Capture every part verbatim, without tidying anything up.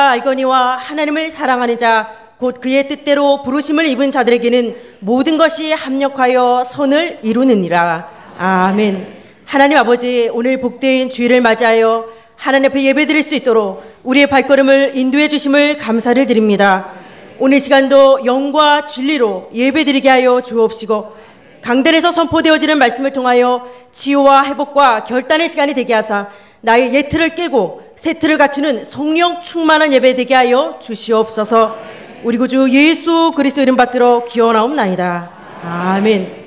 알거니와 하나님을 사랑하는 자 곧 그의 뜻대로 부르심을 입은 자들에게는 모든 것이 합력하여 선을 이루느니라. 아멘. 하나님 아버지, 오늘 복된 주일을 맞이하여 하나님 앞에 예배드릴 수 있도록 우리의 발걸음을 인도해 주심을 감사를 드립니다. 오늘 시간도 영과 진리로 예배드리게 하여 주옵시고 강단에서 선포되어지는 말씀을 통하여 치유와 회복과 결단의 시간이 되게 하사 나의 옛 틀을 깨고 새 틀을 갖추는 성령 충만한 예배 되게 하여 주시옵소서. 우리 구주 예수 그리스도 이름 받들어 기원하옵나이다. 아멘.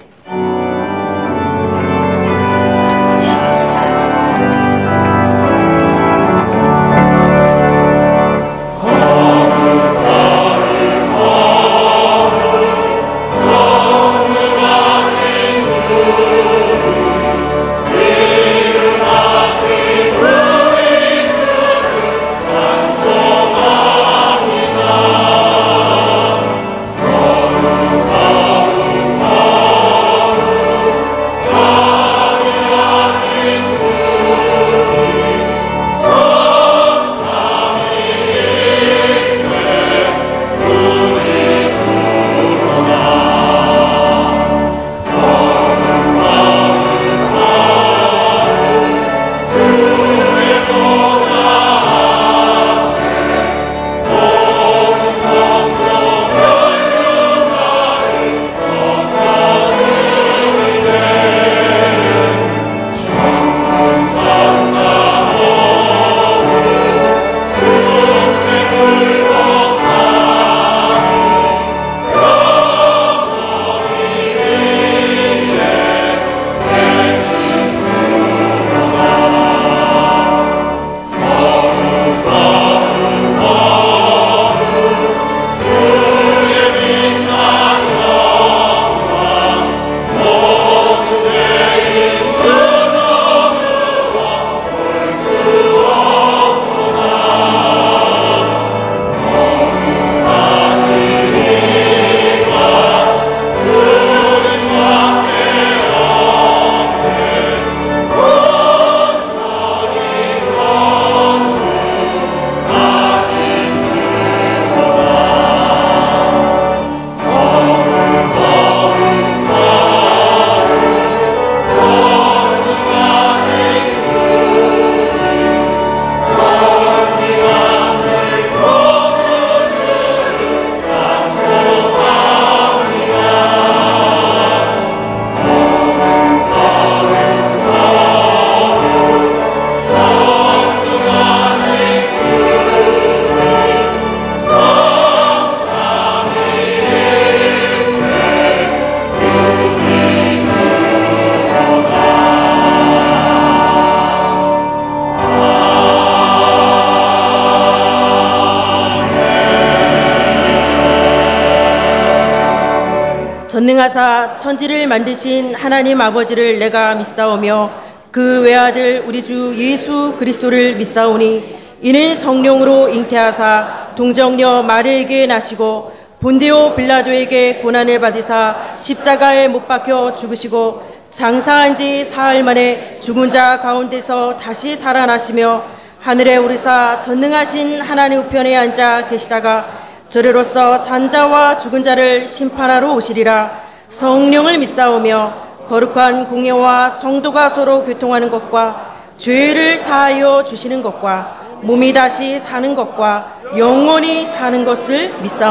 전능하사 천지를 만드신 하나님 아버지를 내가 믿사오며 그 외아들 우리 주 예수 그리스도를 믿사오니 이는 성령으로 잉태하사 동정녀 마리에게 나시고 본디오 빌라도에게 고난을 받으사 십자가에 못 박혀 죽으시고 장사한 지 사흘 만에 죽은 자 가운데서 다시 살아나시며 하늘에 오르사 전능하신 하나님 우편에 앉아 계시다가 저리로서 산자와 죽은 자를 심판하러 오시리라. 성령을 믿사오며 거룩한 공예와 성도가 서로 교통하는 것과 죄를 사하여 주시는 것과 몸이 다시 사는 것과 영원히 사는 것을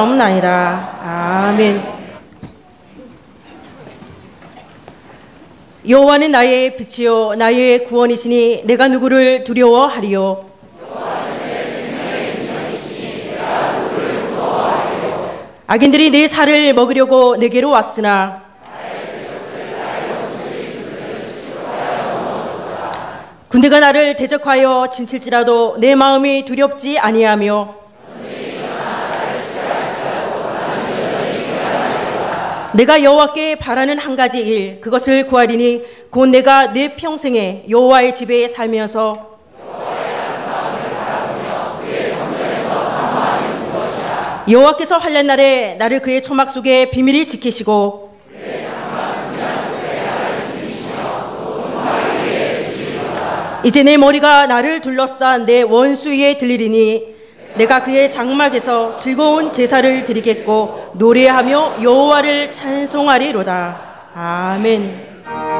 믿사옵나이다. 아멘. 여호와는 나의 빛이요 나의 구원이시니 내가 누구를 두려워하리요. 악인들이 내 살을 먹으려고 내게로 왔으나 군대가 나를 대적하여 진칠지라도 내 마음이 두렵지 아니하며 내가 여호와께 바라는 한 가지 일 그것을 구하리니 곧 내가 내 평생에 여호와의 집에 살면서 여호와께서 환난 날에 나를 그의 초막 속에 비밀히 지키시고 이제 내 머리가 나를 둘러싼 내 원수 위에 들리리니 내가 그의 장막에서 즐거운 제사를 드리겠고 노래하며 여호와를 찬송하리로다. 아멘.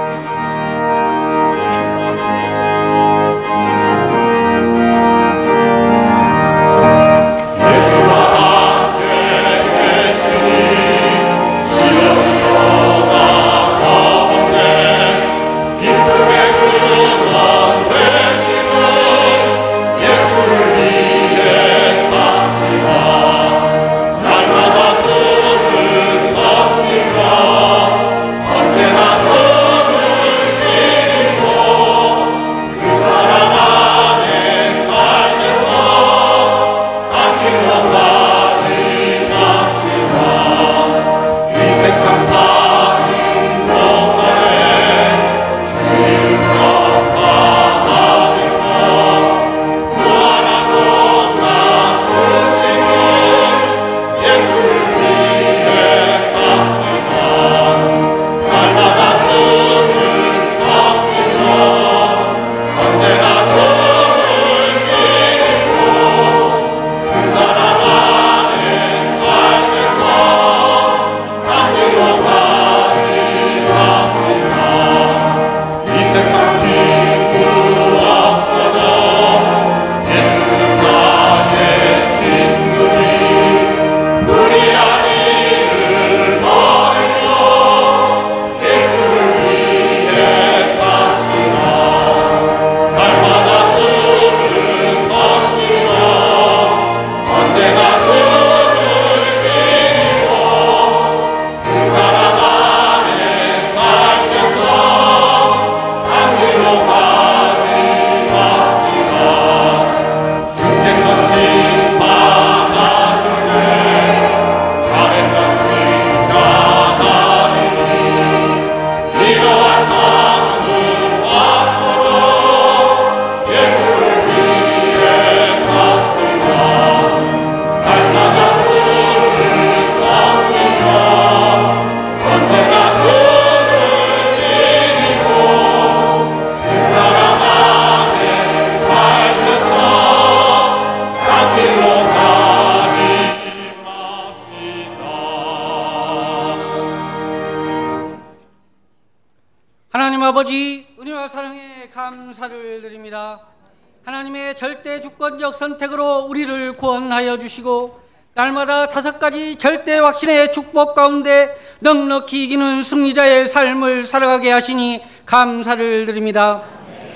하나님 아버지, 은혜와 사랑에 감사를 드립니다. 하나님의 절대 주권적 선택으로 우리를 구원하여 주시고 날마다 다섯 가지 절대 확신의 축복 가운데 넉넉히 이기는 승리자의 삶을 살아가게 하시니 감사를 드립니다.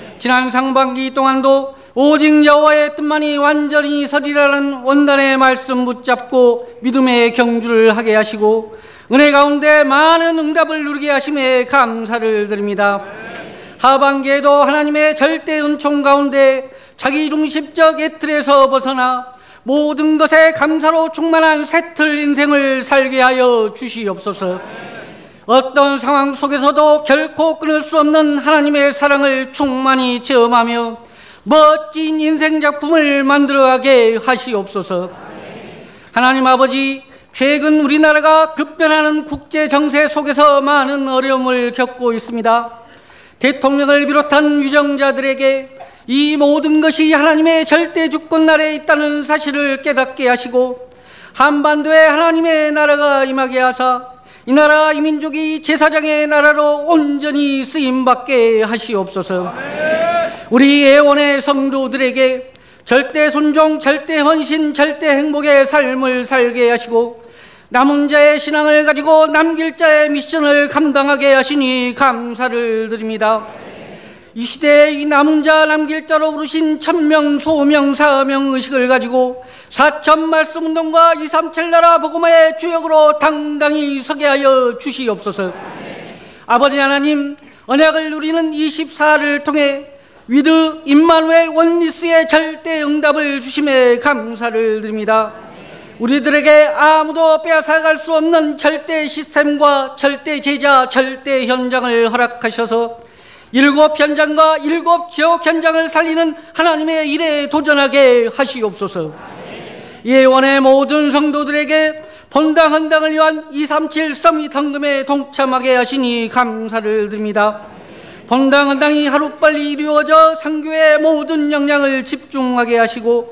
지난 상반기 동안도 오직 여호와의 뜻만이 완전히 서리라는 원단의 말씀 붙잡고 믿음의 경주를 하게 하시고 은혜 가운데 많은 응답을 누리게 하심에 감사를 드립니다. 하반기에도 하나님의 절대 은총 가운데 자기중심적 애틀에서 벗어나 모든 것에 감사로 충만한 새틀 인생을 살게 하여 주시옵소서. 어떤 상황 속에서도 결코 끊을 수 없는 하나님의 사랑을 충만히 체험하며 멋진 인생 작품을 만들어가게 하시옵소서. 하나님 아버지, 최근 우리나라가 급변하는 국제 정세 속에서 많은 어려움을 겪고 있습니다. 대통령을 비롯한 위정자들에게 이 모든 것이 하나님의 절대 주권 아래에 있다는 사실을 깨닫게 하시고 한반도에 하나님의 나라가 임하게 하사 이 나라 이 민족이 제사장의 나라로 온전히 쓰임받게 하시옵소서. 우리 애원의 성도들에게 절대 순종, 절대 헌신, 절대 행복의 삶을 살게 하시고 남은 자의 신앙을 가지고 남길 자의 미션을 감당하게 하시니 감사를 드립니다. 이 시대에 이 남은 자 남길 자로 부르신 천명 소명 사명 의식을 가지고 사천 말씀 운동과 이삼칠 나라 복음화의 주역으로 당당히 서게 하여 주시옵소서. 아버지 하나님, 언약을 누리는 이십사를 통해 위드 임마누엘 원리스의 절대 응답을 주심에 감사를 드립니다. 우리들에게 아무도 빼앗아갈 수 없는 절대 시스템과 절대 제자, 절대 현장을 허락하셔서 일곱 현장과 일곱 지역 현장을 살리는 하나님의 일에 도전하게 하시옵소서. 예원의 모든 성도들에게 본당 헌당을 위한 이삼칠 서밋 헌금에 동참하게 하시니 감사를 드립니다. 본당 헌당이 하루빨리 이루어져 선교의 모든 역량을 집중하게 하시고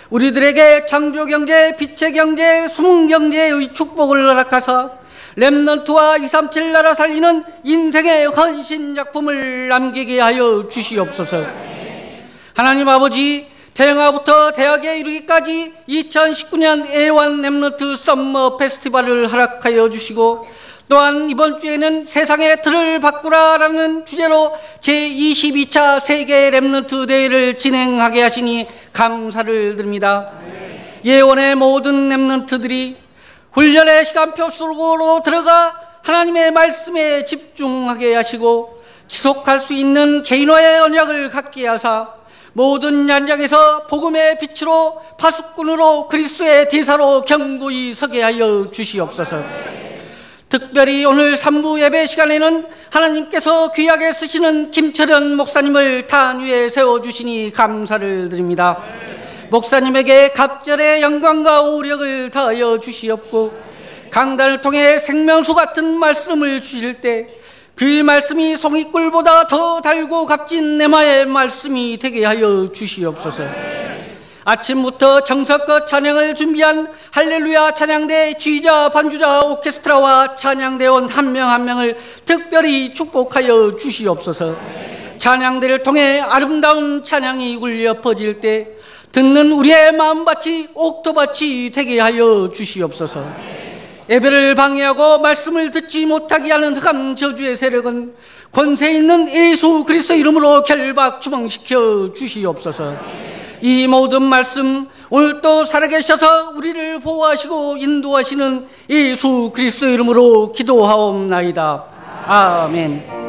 우리들에게 창조경제, 빛의 경제, 수문경제의 축복을 허락하사 렘넌트와 이백삼십칠 나라 살리는 인생의 헌신작품을 남기게 하여 주시옵소서. 하나님 아버지, 태영아부터 대학에 이르기까지 이천십구 년 에이원 렘넌트 썸머 페스티벌을 허락하여 주시고, 또한 이번 주에는 세상의 틀을 바꾸라라는 주제로 제이십이 차 세계 렘넌트 대회를 진행하게 하시니 감사를 드립니다. 예원의 모든 렘넌트들이 훈련의 시간표 속으로 들어가 하나님의 말씀에 집중하게 하시고 지속할 수 있는 개인화의 언약을 갖게 하사 모든 현장에서 복음의 빛으로 파수꾼으로 그리스도의 대사로 견고히 서게 하여 주시옵소서. 특별히 오늘 삼 부 예배 시간에는 하나님께서 귀하게 쓰시는 김철현 목사님을 탄 위에 세워주시니 감사를 드립니다. 목사님에게 갑절의 영광과 오력을 더하여 주시옵고, 강단을 통해 생명수 같은 말씀을 주실 때 그 말씀이 송이꿀보다 더 달고 값진 내마의 말씀이 되게 하여 주시옵소서. 아침부터 정석껏 찬양을 준비한 할렐루야 찬양대 지휘자, 반주자, 오케스트라와 찬양대원 한 명 한 명을 특별히 축복하여 주시옵소서. 찬양대를 통해 아름다운 찬양이 울려 퍼질 때 듣는 우리의 마음밭이 옥토밭이 되게 하여 주시옵소서. 예배를 방해하고 말씀을 듣지 못하게 하는 흑암 저주의 세력은 권세 있는 예수 그리스도 이름으로 결박 추방시켜 주시옵소서. 이 모든 말씀 오늘 또 살아계셔서 우리를 보호하시고 인도하시는 예수 그리스도 이름으로 기도하옵나이다. 아멘.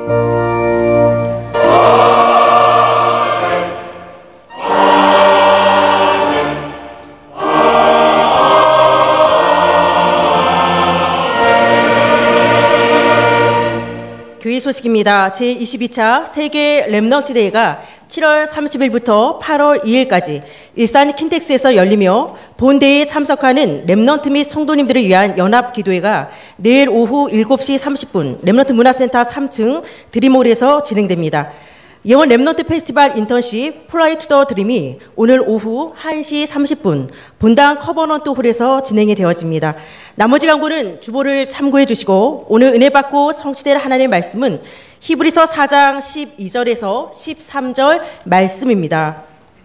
교회 소식입니다. 제이십이 차 세계 렘넌트 대회가 칠월 삼십일부터 팔월 이일까지 일산 킨텍스에서 열리며 본 대회에 참석하는 렘넌트 및 성도님들을 위한 연합기도회가 내일 오후 일곱 시 삼십 분 렘넌트 문화센터 삼 층 드림홀에서 진행됩니다. 예원 렘넌트 페스티벌 인턴십 플라이 투 더 드림이 오늘 오후 한 시 삼십 분 본당 커버넌트 홀에서 진행이 되어집니다. 나머지 광고는 주보를 참고해 주시고, 오늘 은혜 받고 성취될 하나님의 말씀은 히브리서 사 장 십이 절에서 십삼 절 말씀입니다.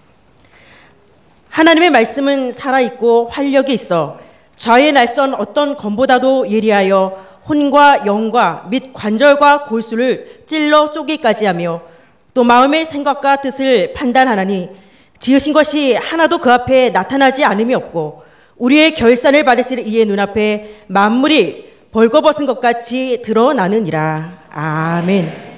하나님의 말씀은 살아있고 활력이 있어 좌의 날선 어떤 검보다도 예리하여 혼과 영과 및 관절과 골수를 찔러 쪼개기까지 하며 또 마음의 생각과 뜻을 판단하나니 지으신 것이 하나도 그 앞에 나타나지 않음이 없고 우리의 결산을 받으실 이의 눈앞에 만물이 벌거벗은 것 같이 드러나느니라. 아멘.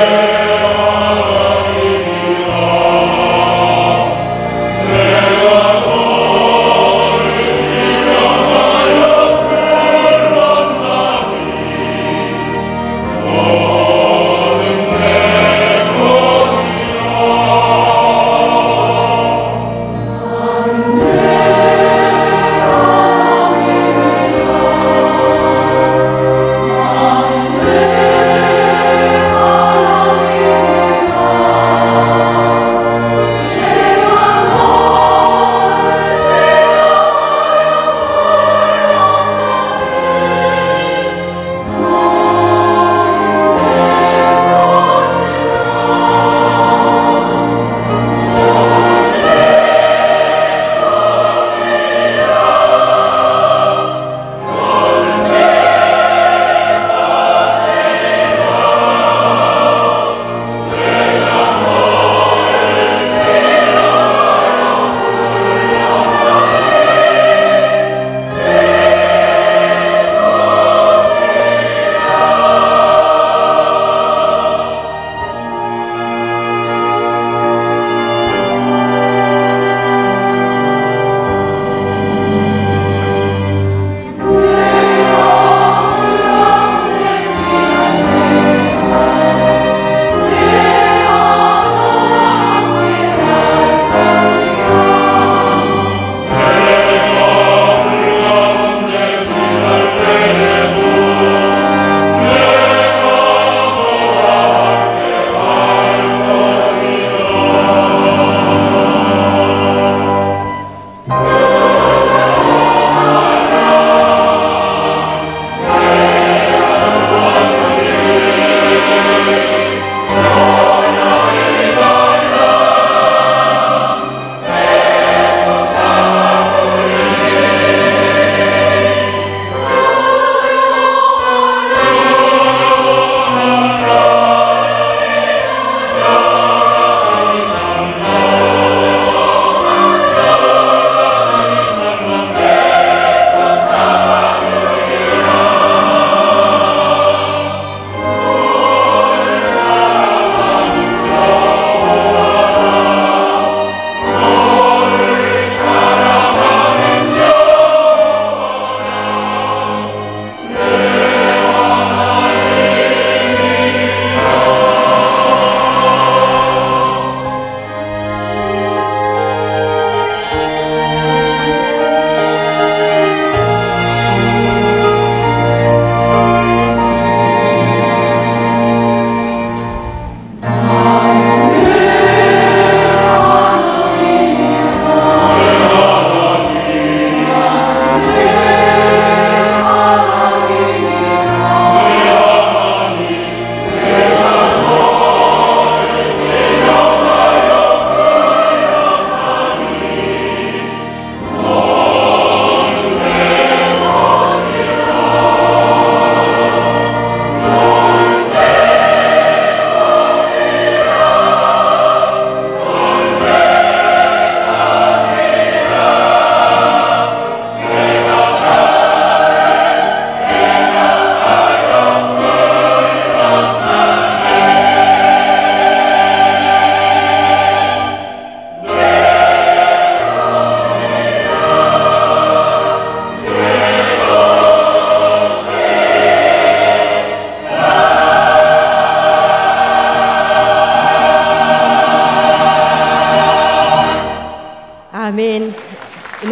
Lord.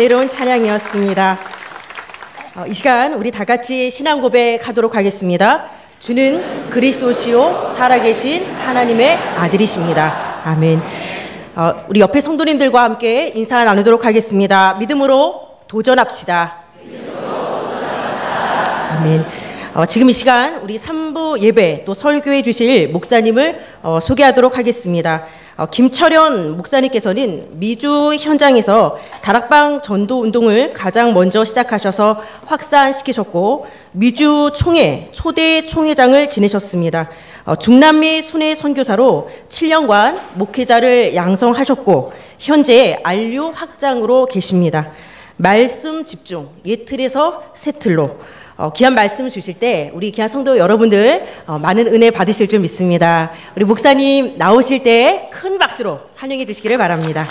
은혜로운 찬양이었습니다. 어, 이 시간 우리 다 같이 신앙 고백하도록 하겠습니다. 주는 그리스도시요 살아계신 하나님의 아들이십니다. 아멘. 어, 우리 옆에 성도님들과 함께 인사 나누도록 하겠습니다. 믿음으로 도전합시다. 믿음으로 도전합시다. 아멘. 어, 지금 이 시간 우리 삼 부 예배 또 설교해 주실 목사님을 어, 소개하도록 하겠습니다. 어, 김철현 목사님께서는 미주 현장에서 다락방 전도 운동을 가장 먼저 시작하셔서 확산시키셨고 미주 총회 초대 총회장을 지내셨습니다. 어, 중남미 순회 선교사로 칠 년간 목회자를 양성하셨고 현재 안류 확장으로 계십니다. 말씀 집중, 예틀에서 새틀로 어, 귀한 말씀 주실 때 우리 귀한 성도 여러분들 어, 많은 은혜 받으실 줄 믿습니다. 우리 목사님 나오실 때 큰 박수로 환영해 주시기를 바랍니다.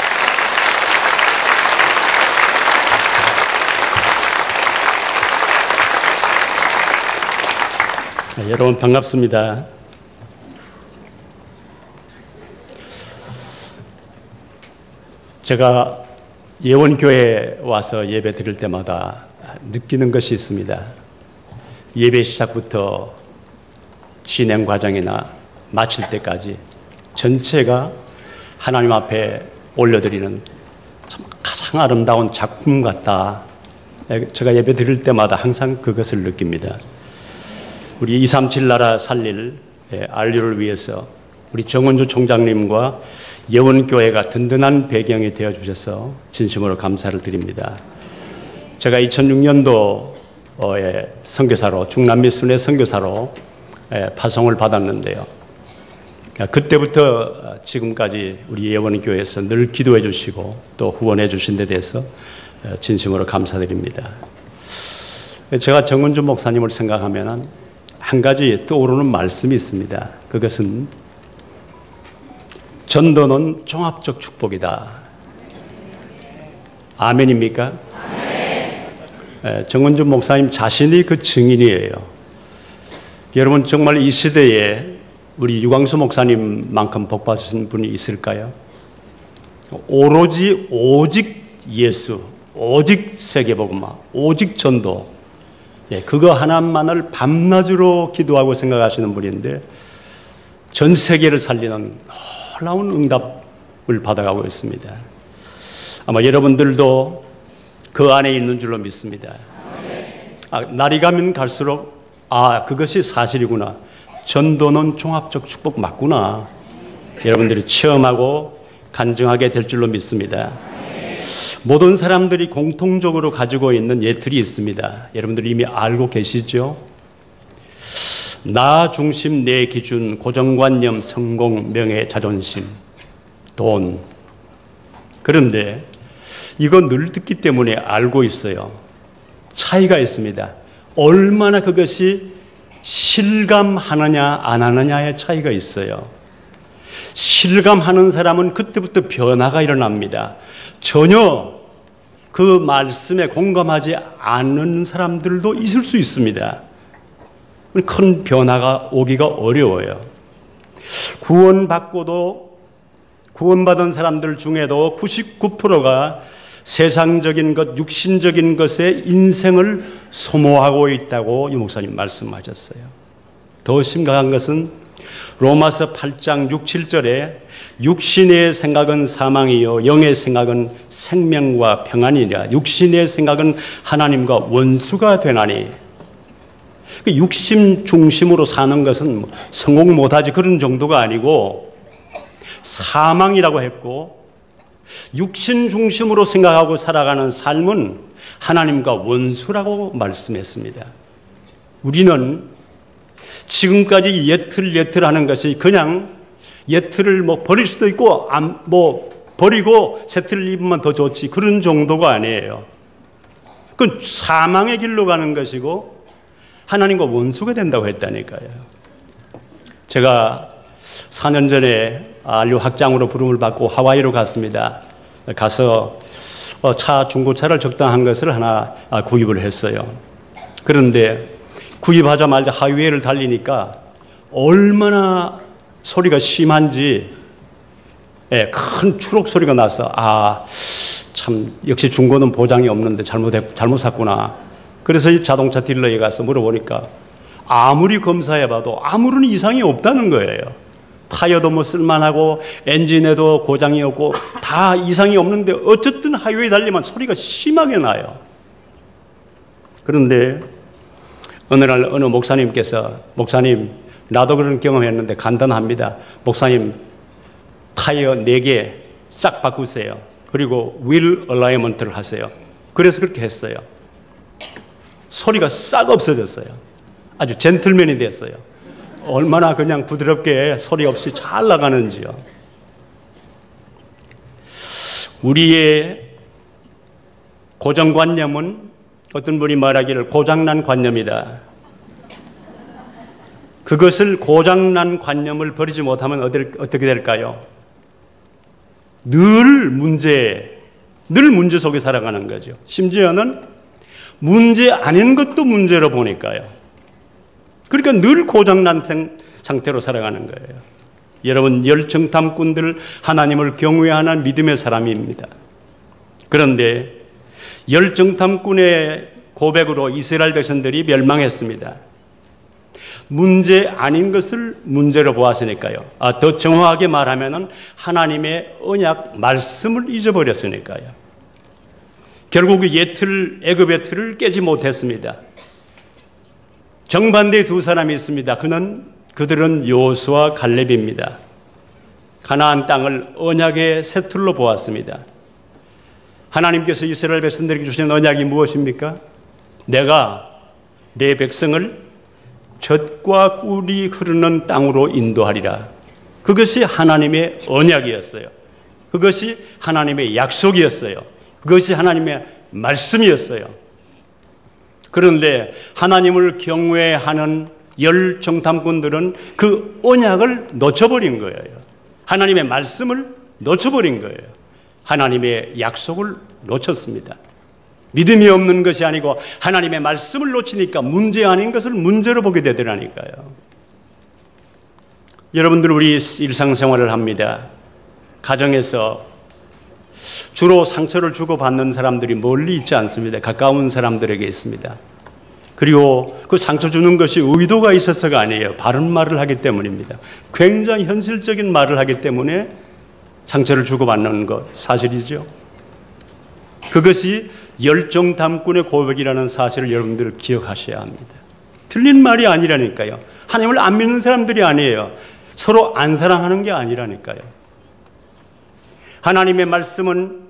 네, 여러분 반갑습니다. 제가 예원교회에 와서 예배 드릴 때마다 느끼는 것이 있습니다. 예배 시작부터 진행 과정이나 마칠 때까지 전체가 하나님 앞에 올려드리는 참 가장 아름다운 작품 같다. 제가 예배 드릴 때마다 항상 그것을 느낍니다. 우리 이삼칠 나라 살릴 안류를 위해서 우리 정은주 총장님과 예원교회가 든든한 배경이 되어주셔서 진심으로 감사를 드립니다. 제가 이천육 년도에 선교사로 중남미 순회 선교사로 파송을 받았는데요. 그때부터 지금까지 우리 예원교회에서 늘 기도해 주시고 또 후원해 주신 데 대해서 진심으로 감사드립니다. 제가 정은주 목사님을 생각하면 한 가지 떠오르는 말씀이 있습니다. 그것은 전도는 종합적 축복이다. 아멘입니까? 아멘. 정은주 목사님 자신이 그 증인이에요. 여러분 정말 이 시대에 우리 유광수 목사님만큼 복받으신 분이 있을까요? 오로지 오직 예수, 오직 세계복음화, 오직 전도, 예, 그거 하나만을 밤낮으로 기도하고 생각하시는 분인데 전 세계를 살리는 놀라운 응답을 받아가고 있습니다. 아마 여러분들도 그 안에 있는 줄로 믿습니다. 아, 날이 가면 갈수록 아 그것이 사실이구나. 전도는 종합적 축복 맞구나. 여러분들이 체험하고 간증하게 될 줄로 믿습니다. 모든 사람들이 공통적으로 가지고 있는 예틀이 있습니다. 여러분들 이미 알고 계시죠? 나 중심, 내 기준, 고정관념, 성공, 명예, 자존심, 돈. 그런데 이거 늘 듣기 때문에 알고 있어요. 차이가 있습니다. 얼마나 그것이 실감하느냐 안 하느냐의 차이가 있어요. 실감하는 사람은 그때부터 변화가 일어납니다. 전혀 그 말씀에 공감하지 않는 사람들도 있을 수 있습니다. 큰 변화가 오기가 어려워요. 구원받고도 구원받은 사람들 중에도 구십구 퍼센트가 세상적인 것, 육신적인 것에 인생을 소모하고 있다고 유 목사님 말씀하셨어요. 더 심각한 것은 로마서 팔 장 육, 칠 절에 육신의 생각은 사망이요 영의 생각은 생명과 평안이라. 육신의 생각은 하나님과 원수가 되나니. 육신 중심으로 사는 것은 성공 못하지 그런 정도가 아니고 사망이라고 했고, 육신 중심으로 생각하고 살아가는 삶은 하나님과 원수라고 말씀했습니다. 우리는 지금까지 예틀 예틀 하는 것이 그냥 예틀을 뭐 버릴 수도 있고 안, 뭐 버리고 새틀 입으면 더 좋지 그런 정도가 아니에요. 그건 사망의 길로 가는 것이고 하나님과 원수가 된다고 했다니까요. 제가 사 년 전에 안류 학장으로 부름을 받고 하와이로 갔습니다. 가서 차 중고차를 적당한 것을 하나 구입을 했어요. 그런데 구입하자마자 하이웨이를 달리니까 얼마나 소리가 심한지 큰 추록 소리가 나서 아 참 역시 중고는 보장이 없는데 잘못 잘못 샀구나. 그래서 이 자동차 딜러에 가서 물어보니까 아무리 검사해봐도 아무런 이상이 없다는 거예요. 타이어도 뭐 쓸만하고 엔진에도 고장이 없고 다 이상이 없는데 어쨌든 하이웨이 달리면 소리가 심하게 나요. 그런데 어느 날 어느 목사님께서 목사님 나도 그런 경험했는데 간단합니다. 목사님 타이어 네 개 싹 바꾸세요. 그리고 휠 얼라이먼트를 하세요. 그래서 그렇게 했어요. 소리가 싹 없어졌어요. 아주 젠틀맨이 됐어요. 얼마나 그냥 부드럽게 소리 없이 잘 나가는지요. 우리의 고정관념은 어떤 분이 말하기를 고장난 관념이다. 그것을 고장난 관념을 버리지 못하면 어떻게 될까요? 늘 문제, 늘 문제 속에 살아가는 거죠. 심지어는 문제 아닌 것도 문제로 보니까요. 그러니까 늘 고장난 상태로 살아가는 거예요. 여러분 열정탐꾼들 하나님을 경외하는 믿음의 사람입니다. 그런데 열정탐꾼의 고백으로 이스라엘 백성들이 멸망했습니다. 문제 아닌 것을 문제로 보았으니까요. 아, 더 정확하게 말하면 하나님의 언약 말씀을 잊어버렸으니까요. 결국 그 예틀, 애굽의 틀을 깨지 못했습니다. 정반대의 두 사람이 있습니다. 그는, 그들은 여호수아 갈렙입니다. 가나안 땅을 언약의 새 틀로 보았습니다. 하나님께서 이스라엘 백성들에게 주신 언약이 무엇입니까? 내가 내 백성을 젖과 꿀이 흐르는 땅으로 인도하리라. 그것이 하나님의 언약이었어요. 그것이 하나님의 약속이었어요. 그것이 하나님의 말씀이었어요. 그런데 하나님을 경외하는 열정탐꾼들은 그 언약을 놓쳐버린 거예요. 하나님의 말씀을 놓쳐버린 거예요. 하나님의 약속을 놓쳤습니다. 믿음이 없는 것이 아니고 하나님의 말씀을 놓치니까 문제 아닌 것을 문제로 보게 되더라니까요. 여러분들 우리 일상생활을 합니다. 가정에서 주로 상처를 주고받는 사람들이 멀리 있지 않습니다. 가까운 사람들에게 있습니다. 그리고 그 상처 주는 것이 의도가 있어서가 아니에요. 바른 말을 하기 때문입니다. 굉장히 현실적인 말을 하기 때문에 상처를 주고받는 것 사실이죠. 그것이 열정탐꾼의 고백이라는 사실을 여러분들 기억하셔야 합니다. 틀린 말이 아니라니까요. 하나님을 안 믿는 사람들이 아니에요. 서로 안 사랑하는 게 아니라니까요. 하나님의 말씀은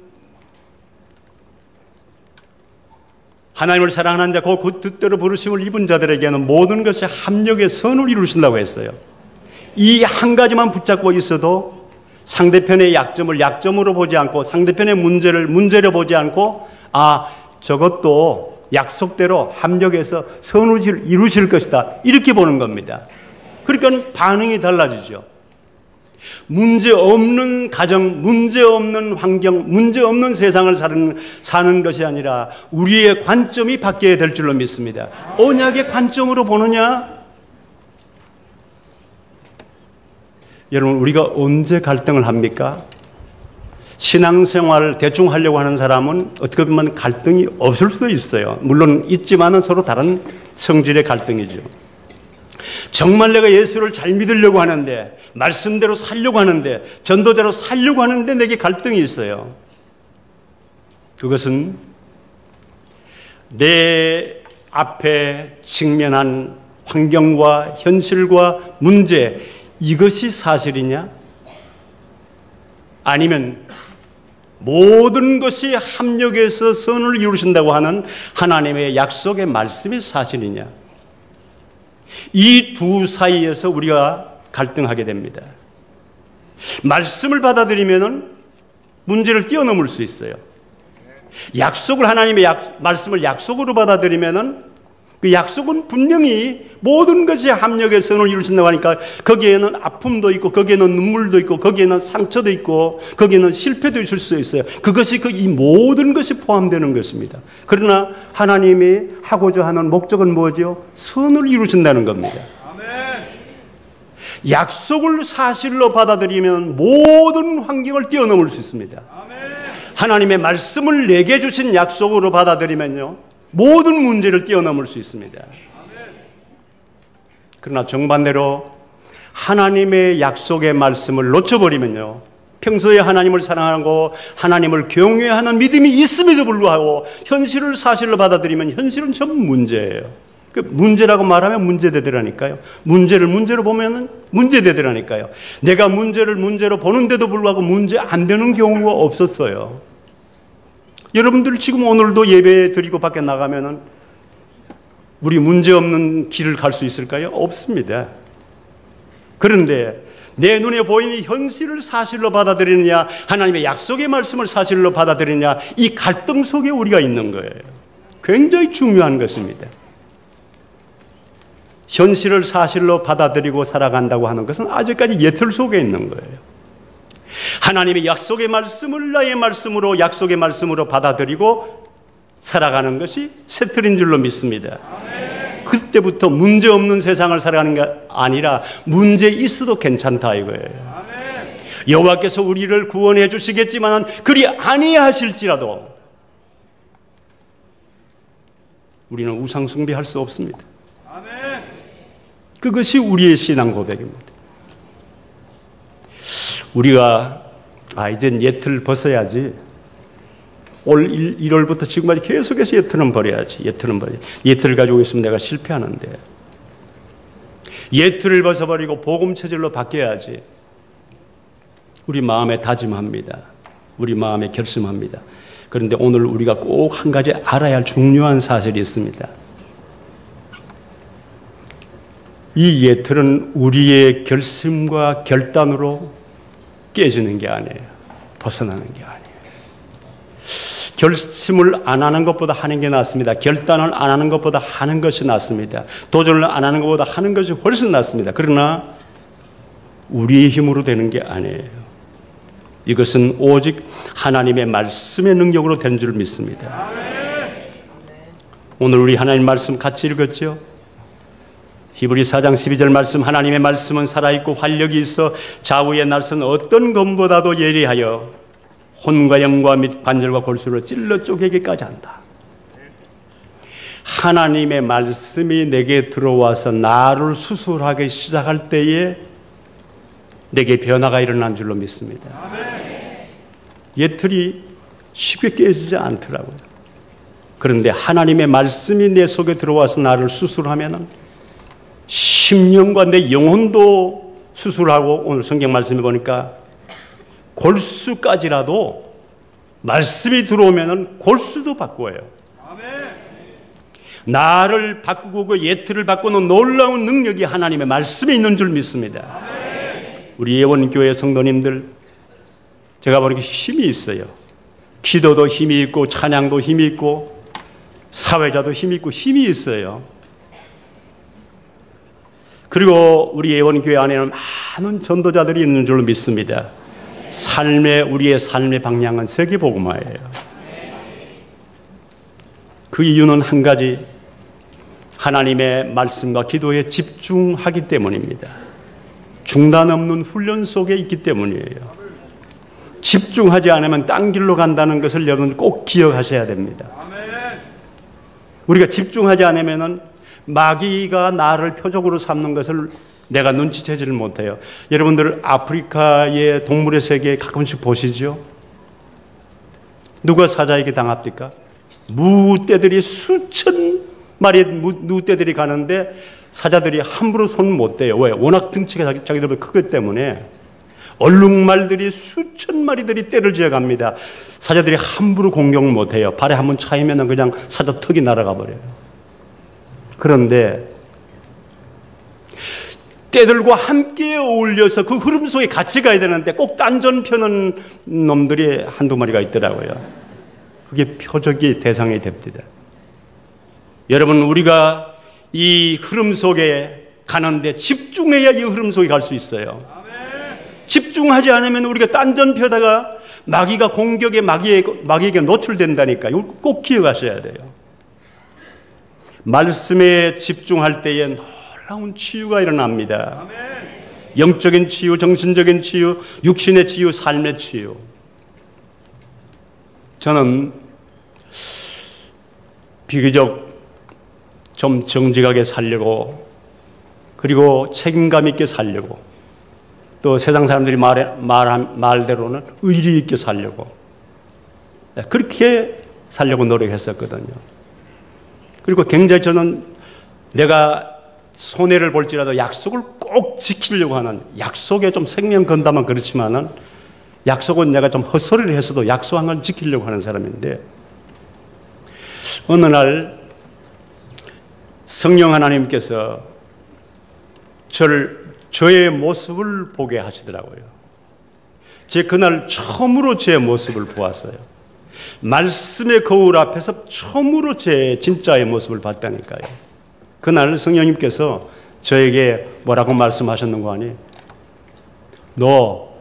하나님을 사랑하는 자, 그 뜻대로 부르심을 입은 자들에게는 모든 것이 합력의 선을 이루신다고 했어요. 이 한 가지만 붙잡고 있어도 상대편의 약점을 약점으로 보지 않고 상대편의 문제를 문제로 보지 않고 아, 저것도 약속대로 합력해서 선을 이루실 것이다. 이렇게 보는 겁니다. 그러니까 반응이 달라지죠. 문제 없는 가정, 문제 없는 환경, 문제 없는 세상을 사는, 사는 것이 아니라 우리의 관점이 바뀌어야 될 줄로 믿습니다. 언약의 관점으로 보느냐? 여러분, 우리가 언제 갈등을 합니까? 신앙생활을 대충 하려고 하는 사람은 어떻게 보면 갈등이 없을 수도 있어요. 물론 있지만은 서로 다른 성질의 갈등이죠. 정말 내가 예수를 잘 믿으려고 하는데, 말씀대로 살려고 하는데, 전도자로 살려고 하는데 내게 갈등이 있어요. 그것은 내 앞에 직면한 환경과 현실과 문제, 이것이 사실이냐? 아니면 모든 것이 합력해서 선을 이루신다고 하는 하나님의 약속의 말씀이 사실이냐? 이 두 사이에서 우리가 갈등하게 됩니다. 말씀을 받아들이면 문제를 뛰어넘을 수 있어요. 약속을 하나님의 약, 말씀을 약속으로 받아들이면 그 약속은 분명히 모든 것이 합력의 선을 이루신다고 하니까 거기에는 아픔도 있고 거기에는 눈물도 있고 거기에는 상처도 있고 거기에는 실패도 있을 수 있어요. 그것이 그 이 모든 것이 포함되는 것입니다. 그러나 하나님이 하고자 하는 목적은 뭐죠? 선을 이루신다는 겁니다. 약속을 사실로 받아들이면 모든 환경을 뛰어넘을 수 있습니다. 하나님의 말씀을 내게 주신 약속으로 받아들이면요, 모든 문제를 뛰어넘을 수 있습니다. 그러나 정반대로 하나님의 약속의 말씀을 놓쳐버리면요, 평소에 하나님을 사랑하고 하나님을 경외하는 믿음이 있음에도 불구하고 현실을 사실로 받아들이면 현실은 전부 문제예요. 그 문제라고 말하면 문제되더라니까요. 문제를 문제로 보면 문제되더라니까요. 내가 문제를 문제로 보는데도 불구하고 문제 안 되는 경우가 없었어요. 여러분들 지금 오늘도 예배 드리고 밖에 나가면은 우리 문제 없는 길을 갈 수 있을까요? 없습니다. 그런데 내 눈에 보이는 현실을 사실로 받아들이느냐, 하나님의 약속의 말씀을 사실로 받아들이느냐, 이 갈등 속에 우리가 있는 거예요. 굉장히 중요한 것입니다. 현실을 사실로 받아들이고 살아간다고 하는 것은 아직까지 예틀 속에 있는 거예요. 하나님의 약속의 말씀을 나의 말씀으로, 약속의 말씀으로 받아들이고 살아가는 것이 세틀인 줄로 믿습니다. 그때부터 문제 없는 세상을 살아가는 게 아니라 문제 있어도 괜찮다 이거예요. 여호와께서 우리를 구원해 주시겠지만 그리 아니하실지라도 우리는 우상 숭배할 수 없습니다. 그것이 우리의 신앙 고백입니다. 우리가 아 이젠 예틀 벗어야지, 올 일월부터 지금까지 계속해서 예틀은 버려야지, 예틀은 버려야지, 예틀을 가지고 있으면 내가 실패하는데, 예틀을 벗어버리고 복음 체질로 바뀌어야지, 우리 마음에 다짐합니다. 우리 마음에 결심합니다. 그런데 오늘 우리가 꼭 한 가지 알아야 할 중요한 사실이 있습니다. 이 예틀은 우리의 결심과 결단으로 깨지는 게 아니에요. 벗어나는 게 아니에요. 결심을 안 하는 것보다 하는 게 낫습니다. 결단을 안 하는 것보다 하는 것이 낫습니다. 도전을 안 하는 것보다 하는 것이 훨씬 낫습니다. 그러나 우리의 힘으로 되는 게 아니에요. 이것은 오직 하나님의 말씀의 능력으로 된 줄 믿습니다. 오늘 우리 하나님 말씀 같이 읽었죠? 히브리 사 장 십이 절 말씀, 하나님의 말씀은 살아있고 활력이 있어 좌우의 날선 어떤 검보다도 예리하여 혼과 영과 및 관절과 골수를 찔러 쪼개기까지 한다. 하나님의 말씀이 내게 들어와서 나를 수술하기 시작할 때에 내게 변화가 일어난 줄로 믿습니다. 예틀이 쉽게 깨지지 않더라고요. 그런데 하나님의 말씀이 내 속에 들어와서 나를 수술하면은 심령과 내 영혼도 수술하고, 오늘 성경 말씀해 보니까 골수까지라도 말씀이 들어오면은 골수도 바꾸어요. 나를 바꾸고 그 예틀을 바꾸는 놀라운 능력이 하나님의 말씀에 있는 줄 믿습니다. 우리 예원교회 성도님들, 제가 보니까 힘이 있어요. 기도도 힘이 있고 찬양도 힘이 있고 사회자도 힘이 있고 힘이 있어요. 그리고 우리 예원교회 안에는 많은 전도자들이 있는 줄로 믿습니다. 삶의, 우리의 삶의 방향은 세계복음화예요. 그 이유는 한 가지, 하나님의 말씀과 기도에 집중하기 때문입니다. 중단 없는 훈련 속에 있기 때문이에요. 집중하지 않으면 딴 길로 간다는 것을 여러분 꼭 기억하셔야 됩니다. 우리가 집중하지 않으면 마귀가 나를 표적으로 삼는 것을 내가 눈치채지를 못해요. 여러분들 아프리카의 동물의 세계 가끔씩 보시죠? 누가 사자에게 당합니까? 무떼들이 수천 마리의 무떼들이 가는데 사자들이 함부로 손 못 대요. 왜? 워낙 등치가 자기, 자기들 크기 때문에. 얼룩말들이 수천 마리들이 떼를 지어갑니다. 사자들이 함부로 공격을 못해요. 발에 한번 차이면 그냥 사자 턱이 날아가 버려요. 그런데 떼들과 함께 어울려서 그 흐름 속에 같이 가야 되는데 꼭 딴전 펴는 놈들이 한두 마리가 있더라고요. 그게 표적이 대상이 됩니다. 여러분, 우리가 이 흐름 속에 가는데 집중해야 이 흐름 속에 갈 수 있어요. 집중하지 않으면 우리가 딴전 펴다가 마귀가 공격에 마귀에, 마귀에게 노출된다니까요. 꼭 기억하셔야 돼요. 말씀에 집중할 때에 놀라운 치유가 일어납니다. 영적인 치유, 정신적인 치유, 육신의 치유, 삶의 치유. 저는 비교적 좀 정직하게 살려고, 그리고 책임감 있게 살려고, 또 세상 사람들이 말해, 말한 말대로는 의리 있게 살려고, 그렇게 살려고 노력했었거든요. 그리고 굉장히 저는 내가 손해를 볼지라도 약속을 꼭 지키려고 하는, 약속에 좀 생명 건다면 그렇지만은 약속은 내가 좀 헛소리를 했어도 약속한 건 지키려고 하는 사람인데, 어느 날 성령 하나님께서 저를, 저의 모습을 보게 하시더라고요. 제 그날 처음으로 제 모습을 보았어요. 말씀의 거울 앞에서 처음으로 제 진짜의 모습을 봤다니까요. 그날 성령님께서 저에게 뭐라고 말씀하셨는 거 아니? 너,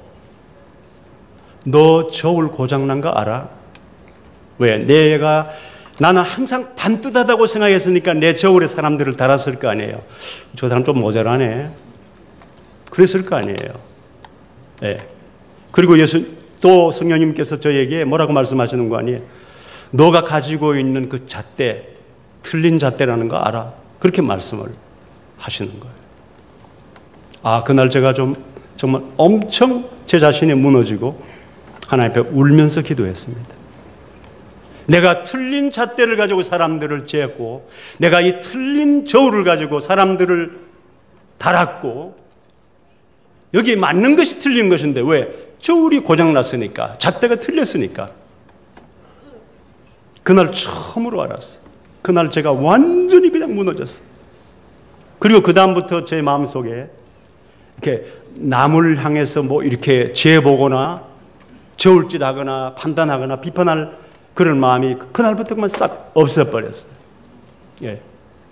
너 저울 고장난 거 알아? 왜? 내가, 나는 항상 반듯하다고 생각했으니까 내 저울에 사람들을 달았을 거 아니에요. 저 사람 좀 모자라네. 그랬을 거 아니에요. 네. 그리고 예수, 또 성령님께서 저에게 뭐라고 말씀하시는 거 아니에요? 너가 가지고 있는 그 잣대, 틀린 잣대라는 거 알아? 그렇게 말씀을 하시는 거예요. 아, 그날 제가 좀 정말 엄청 제 자신이 무너지고 하나님 앞에 울면서 기도했습니다. 내가 틀린 잣대를 가지고 사람들을 쟀고, 내가 이 틀린 저울을 가지고 사람들을 달았고, 여기 맞는 것이 틀린 것인데 왜? 저울이 고장났으니까, 잣대가 틀렸으니까. 그날 처음으로 알았어요. 그날 제가 완전히 그냥 무너졌어요. 그리고 그 다음부터 제 마음속에 이렇게 남을 향해서 뭐 이렇게 재보거나 저울질하거나 판단하거나 비판할 그런 마음이 그날부터 그만 싹 없어버렸어요. 예.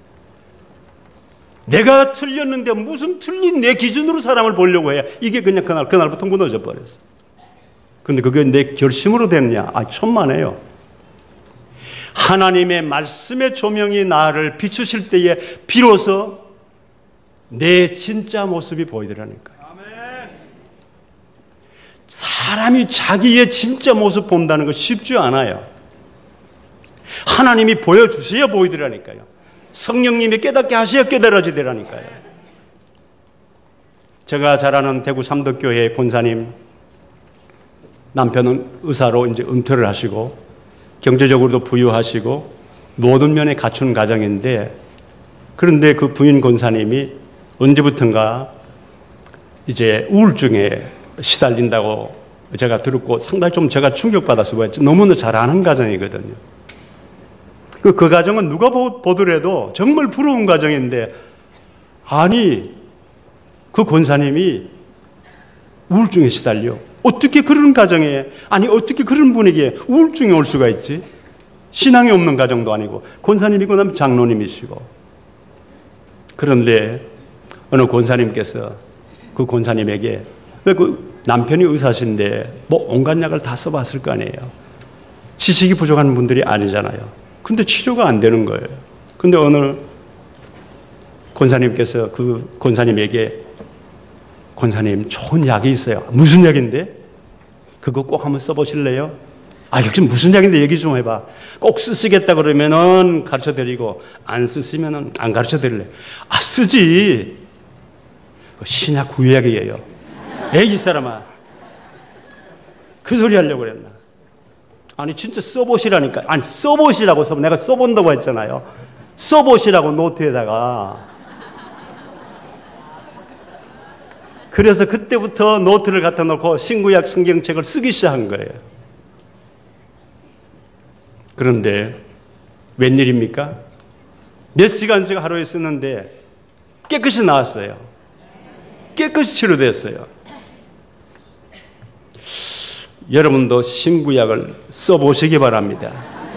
내가 틀렸는데 무슨 틀린 내 기준으로 사람을 보려고 해. 이게 그냥 그날, 그날부터 무너져 버렸어요. 그런데 그게 내 결심으로 됐냐? 아, 천만에요. 하나님의 말씀의 조명이 나를 비추실 때에 비로소 내 진짜 모습이 보이더라니까요. 사람이 자기의 진짜 모습 본다는 거 쉽지 않아요. 하나님이 보여주셔야 보이더라니까요. 성령님이 깨닫게 하셔야 깨달아지더라니까요. 제가 잘 아는 대구 삼덕교회 권사님, 남편은 의사로 이제 은퇴를 하시고 경제적으로도 부유하시고 모든 면에 갖춘 가정인데, 그런데 그 부인 권사님이 언제부턴가 이제 우울증에 시달린다고 제가 들었고 상당히 좀 제가 충격받아서 보였죠. 너무나 잘 아는 가정이거든요. 그, 그 가정은 누가 보, 보더라도 정말 부러운 가정인데, 아니 그 권사님이 우울증에 시달려. 어떻게 그런 가정에, 아니 어떻게 그런 분에게 우울증이 올 수가 있지? 신앙이 없는 가정도 아니고, 권사님이고 그 다음에 장로님이시고. 그런데 어느 권사님께서 그 권사님에게, 왜 그 남편이 의사신데 뭐 온갖 약을 다 써봤을 거 아니에요. 지식이 부족한 분들이 아니잖아요. 근데 치료가 안 되는 거예요. 근데 오늘 권사님께서 그 권사님에게, 권사님 좋은 약이 있어요. 무슨 약인데? 그거 꼭 한번 써보실래요? 아, 역시 무슨 약인데 얘기 좀 해봐. 꼭 쓰시겠다 그러면은 가르쳐 드리고, 안 쓰시면은 안 가르쳐 드릴래. 아, 쓰지. 신약 구약이에요. 에이, 이 사람아. 그 소리 하려고 그랬나? 아니, 진짜 써보시라니까. 아니, 써보시라고 써. 내가 써본다고 했잖아요. 써보시라고 노트에다가. 그래서 그때부터 노트를 갖다 놓고 신구약 성경책을 쓰기 시작한 거예요. 그런데 웬일입니까? 몇 시간씩 하루에 쓰는데 깨끗이 나왔어요. 깨끗이 치료됐어요. 여러분도 신구약을 써보시기 바랍니다.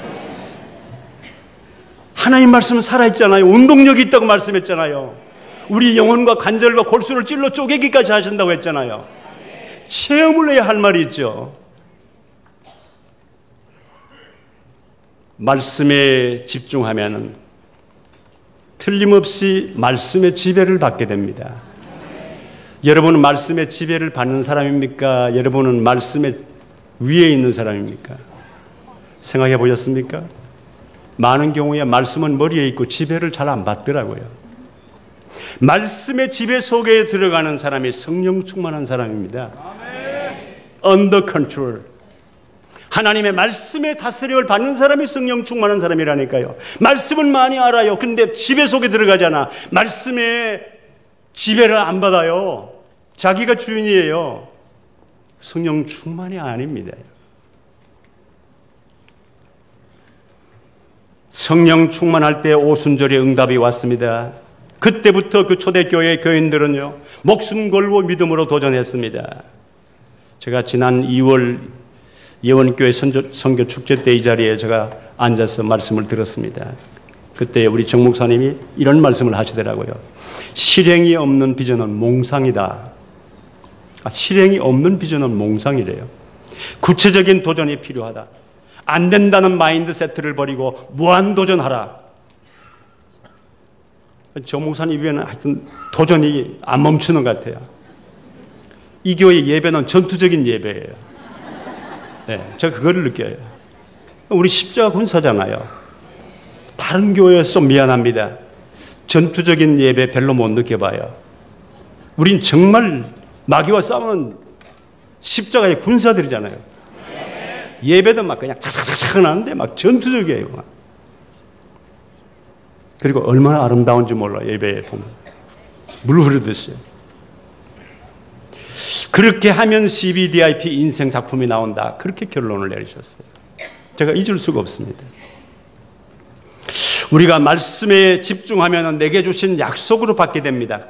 하나님 말씀은 살아있잖아요. 운동력이 있다고 말씀했잖아요. 우리 영혼과 관절과 골수를 찔러 쪼개기까지 하신다고 했잖아요. 체험을 해야 할 말이 있죠. 말씀에 집중하면 틀림없이 말씀의 지배를 받게 됩니다. 여러분은 말씀의 지배를 받는 사람입니까? 여러분은 말씀의 위에 있는 사람입니까? 생각해 보셨습니까? 많은 경우에 말씀은 머리에 있고 지배를 잘 안 받더라고요. 말씀의 지배 속에 들어가는 사람이 성령 충만한 사람입니다. Under control. 하나님의 말씀의 다스림을 받는 사람이 성령 충만한 사람이라니까요. 말씀은 많이 알아요. 근데 지배 속에 들어가잖아. 말씀의 지배를 안 받아요. 자기가 주인이에요. 성령 충만이 아닙니다. 성령 충만할 때 오순절의 응답이 왔습니다. 그때부터 그 초대교회 교인들은요, 목숨 걸고 믿음으로 도전했습니다. 제가 지난 이월 예원교회 선교 축제 때 이 자리에 제가 앉아서 말씀을 들었습니다. 그때 우리 정 목사님이 이런 말씀을 하시더라고요. 실행이 없는 비전은 몽상이다. 아, 실행이 없는 비전은 몽상이래요. 구체적인 도전이 필요하다. 안 된다는 마인드 세트를 버리고 무한 도전하라. 정 목사님 입에는 하여튼 도전이 안 멈추는 것 같아요. 이 교회 예배는 전투적인 예배예요. 네, 제가 그거를 느껴요. 우리 십자가 군사잖아요. 다른 교회에서 좀 미안합니다. 전투적인 예배 별로 못 느껴봐요. 우린 정말 마귀와 싸우는 십자가의 군사들이잖아요. 예배도 막 그냥 착착착착 하는데 막 전투적이에요. 막. 그리고 얼마나 아름다운지 몰라, 예배에 보면. 물 흐르듯이. 그렇게 하면 씨비디아이피 인생 작품이 나온다. 그렇게 결론을 내리셨어요. 제가 잊을 수가 없습니다. 우리가 말씀에 집중하면 내게 주신 약속으로 받게 됩니다.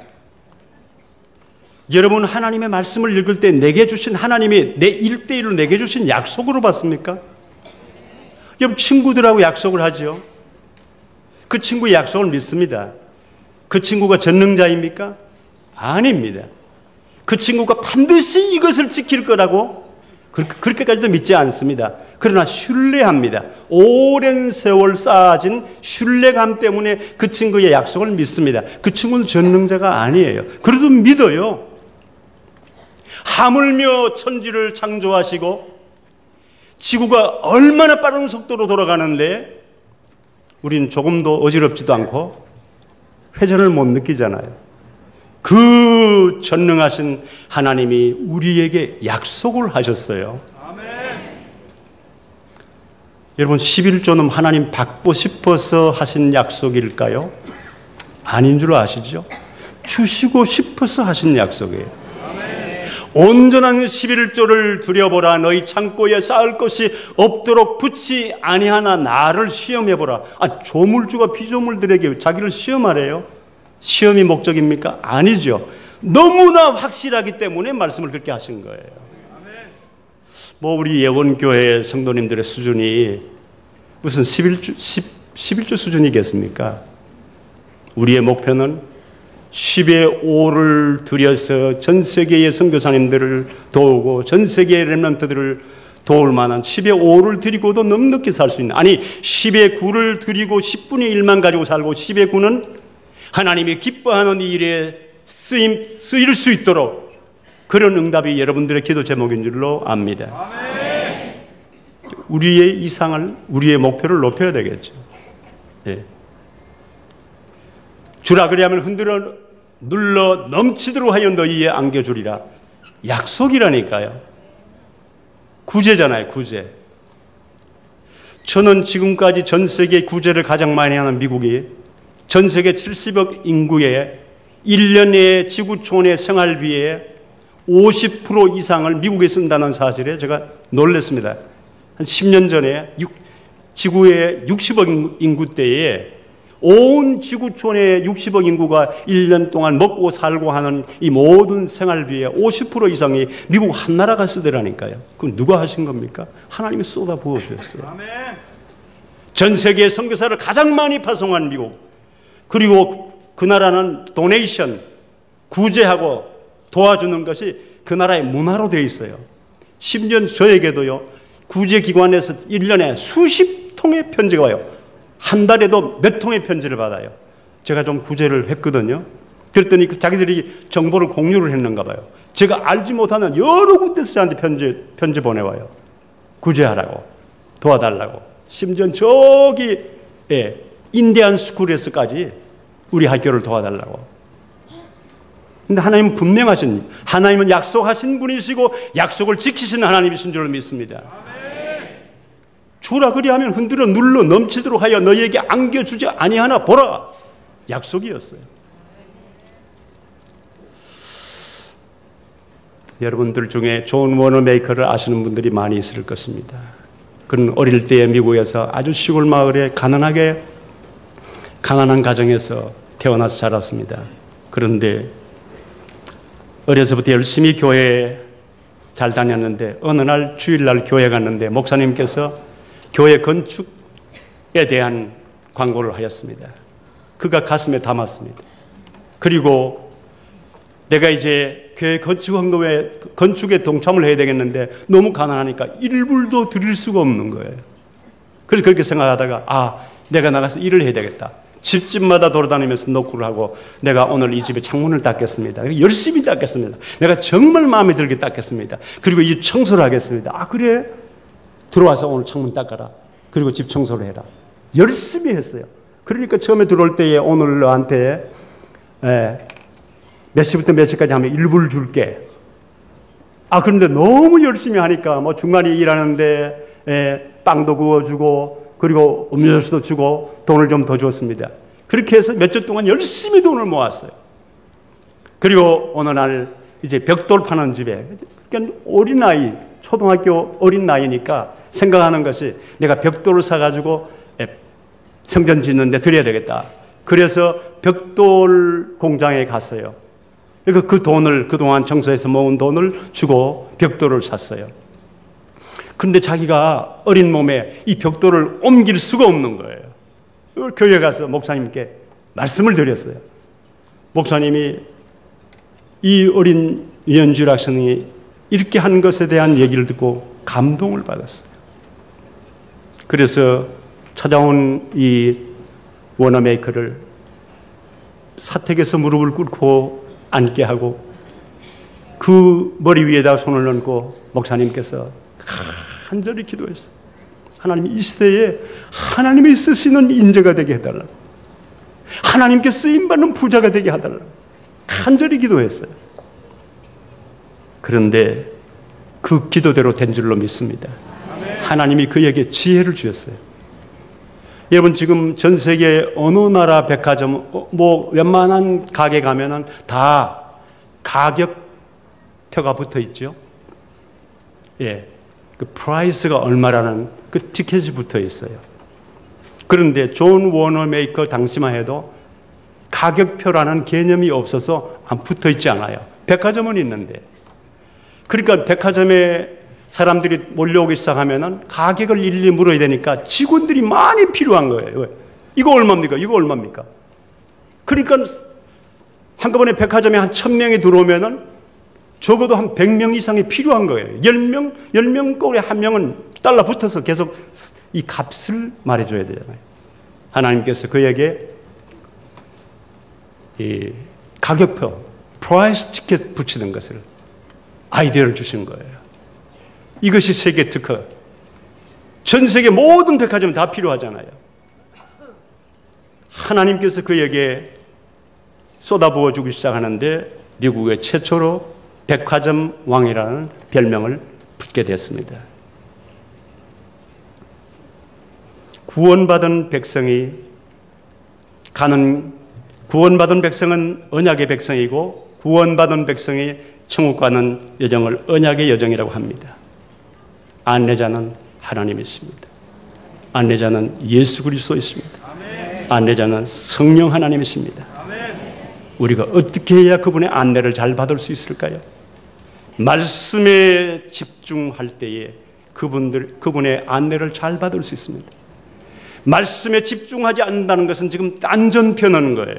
여러분, 하나님의 말씀을 읽을 때 내게 주신 하나님이 내 일대일로 내게 주신 약속으로 받습니까? 여러분, 친구들하고 약속을 하죠. 그 친구의 약속을 믿습니다. 그 친구가 전능자입니까? 아닙니다. 그 친구가 반드시 이것을 지킬 거라고 그렇게까지도 믿지 않습니다. 그러나 신뢰합니다. 오랜 세월 쌓아진 신뢰감 때문에 그 친구의 약속을 믿습니다. 그 친구는 전능자가 아니에요. 그래도 믿어요. 하물며 천지를 창조하시고 지구가 얼마나 빠른 속도로 돌아가는데 우린 조금도 어지럽지도 않고 회전을 못 느끼잖아요. 그 전능하신 하나님이 우리에게 약속을 하셨어요. 아멘. 여러분, 십일조는 하나님 받고 싶어서 하신 약속일까요? 아닌 줄 아시죠? 주시고 싶어서 하신 약속이에요. 아멘. 온전한 십일조를 드려보라. 너희 창고에 쌓을 것이 없도록 붙지 아니하나 나를 시험해보라. 아, 조물주가 피조물들에게 자기를 시험하래요. 시험이 목적입니까? 아니죠. 너무나 확실하기 때문에 말씀을 그렇게 하신 거예요. 뭐 우리 예원교회 성도님들의 수준이 무슨 십일조, 십일조 수준이겠습니까? 우리의 목표는 십의 오를 들여서 전 세계의 선교사님들을 도우고 전 세계의 렘넌트들을 도울 만한 십의 오를 드리고도 넉넉히 살 수 있는, 아니 십의 구를 드리고 십분의 일만 가지고 살고 십의 구는 하나님이 기뻐하는 이 일에 쓰임, 쓰일 수 있도록 그런 응답이 여러분들의 기도 제목인 줄로 압니다. 아멘. 우리의 이상을, 우리의 목표를 높여야 되겠죠. 예. 주라 그리하면 흔들어 눌러 넘치도록 하여 너희에 안겨주리라. 약속이라니까요. 구제잖아요, 구제. 저는 지금까지 전 세계 구제를 가장 많이 하는 미국이 전 세계 칠십억 인구의 일 년의 지구촌의 생활비의 오십 퍼센트 이상을 미국에 쓴다는 사실에 제가 놀랐습니다. 한 십 년 전에 지구의 육십억 인구 때에 온 지구촌의 육십억 인구가 일 년 동안 먹고 살고 하는 이 모든 생활비의 오십 퍼센트 이상이 미국 한 나라가 쓰더라니까요. 그럼 누가 하신 겁니까? 하나님이 쏟아 부어주셨어요. 전 세계 선교사를 가장 많이 파송한 미국. 그리고 그 나라는 도네이션, 구제하고 도와주는 것이 그 나라의 문화로 되어 있어요. 심지어 저에게도요, 구제기관에서 일 년에 수십 통의 편지가 와요. 한 달에도 몇 통의 편지를 받아요. 제가 좀 구제를 했거든요. 그랬더니 자기들이 정보를 공유를 했는가 봐요. 제가 알지 못하는 여러 군데서 저한테 편지, 편지 보내와요. 구제하라고. 도와달라고. 심지어 저기 예, 인디안 스쿨에서까지 우리 학교를 도와달라고. 근데 하나님은 분명하신, 하나님은 약속하신 분이시고 약속을 지키시는 하나님이신 줄 믿습니다. 주라 그리하면 흔들어 눌러 넘치도록 하여 너희에게 안겨주지 아니하나 보라. 약속이었어요. 여러분들 중에 존 워너메이커를 아시는 분들이 많이 있을 것입니다. 그는 어릴 때에 미국에서 아주 시골 마을에 가난하게 가난한 가정에서 태어나서 자랐습니다. 그런데 어려서부터 열심히 교회에 잘 다녔는데 어느 날 주일날 교회 갔는데 목사님께서 교회 건축에 대한 광고를 하였습니다. 그가 가슴에 담았습니다. 그리고 내가 이제 교회 건축 헌금에 건축에 동참을 해야 되겠는데 너무 가난하니까 일불도 드릴 수가 없는 거예요. 그래서 그렇게 생각하다가 아, 내가 나가서 일을 해야 되겠다. 집집마다 돌아다니면서 노크를 하고 내가 오늘 이 집의 창문을 닦겠습니다. 열심히 닦겠습니다. 내가 정말 마음에 들게 닦겠습니다. 그리고 이 청소를 하겠습니다. 아, 그래? 들어와서 오늘 창문 닦아라. 그리고 집 청소를 해라. 열심히 했어요. 그러니까 처음에 들어올 때에 오늘 너한테 에, 몇 시부터 몇 시까지 하면 일불 줄게. 아, 그런데 너무 열심히 하니까 뭐 중간에 일하는데 에, 빵도 구워주고 그리고 음료수도 주고 돈을 좀 더 줬습니다. 그렇게 해서 몇 주 동안 열심히 돈을 모았어요. 그리고 어느 날 이제 벽돌 파는 집에, 그러니까 어린아이, 초등학교 어린나이니까 생각하는 것이 내가 벽돌을 사가지고 성전 짓는데 드려야 되겠다. 그래서 벽돌 공장에 갔어요. 그러니까 그 돈을, 그동안 청소해서 모은 돈을 주고 벽돌을 샀어요. 그런데 자기가 어린 몸에 이 벽돌을 옮길 수가 없는 거예요. 교회 가서 목사님께 말씀을 드렸어요. 목사님이 이 어린 이현주 학생이 이렇게 한 것에 대한 얘기를 듣고 감동을 받았어요. 그래서 찾아온 이 워너메이커를 사택에서 무릎을 꿇고 앉게 하고 그 머리 위에다 손을 얹고 목사님께서 간절히 기도했어요. 하나님, 이 시대에 하나님이 쓰시는 인재가 되게 해달라고, 하나님께 쓰임받는 부자가 되게 해달라고 간절히 기도했어요. 그런데 그 기도대로 된 줄로 믿습니다. 하나님이 그에게 지혜를 주셨어요. 여러분, 지금 전 세계 어느 나라 백화점, 뭐 웬만한 가게 가면은 다 가격표가 붙어 있죠. 예, 그 프라이스가 얼마라는 그 티켓이 붙어 있어요. 그런데 존 워너메이커 당시만 해도 가격표라는 개념이 없어서 안 붙어 있지 않아요. 백화점은 있는데. 그러니까 백화점에 사람들이 몰려오기 시작하면은 가격을 일일이 물어야 되니까 직원들이 많이 필요한 거예요. 왜? 이거 얼마입니까? 이거 얼마입니까? 그러니까 한꺼번에 백화점에 한 천 명이 들어오면은 적어도 한 백 명 이상이 필요한 거예요. 열 명, 열 명 꼴에 한 명은 달라 붙어서 계속 이 값을 말해줘야 되잖아요. 하나님께서 그에게 이 가격표, 프라이스 티켓 붙이는 것을 아이디어를 주신 거예요. 이것이 세계 특허. 전 세계 모든 백화점 다 필요하잖아요. 하나님께서 그에게 쏟아부어 주기 시작하는데 미국의 최초로 백화점 왕이라는 별명을 붙게 됐습니다. 구원받은 백성이 가는, 구원받은 백성은 언약의 백성이고 구원받은 백성이 천국 가는 여정을 언약의 여정이라고 합니다. 안내자는 하나님이십니다. 안내자는 예수 그리스도이십니다. 안내자는 성령 하나님이십니다. 우리가 어떻게 해야 그분의 안내를 잘 받을 수 있을까요? 말씀에 집중할 때에 그분들, 그분의 안내를 잘 받을 수 있습니다. 말씀에 집중하지 않는다는 것은 지금 딴전 펴는 거예요.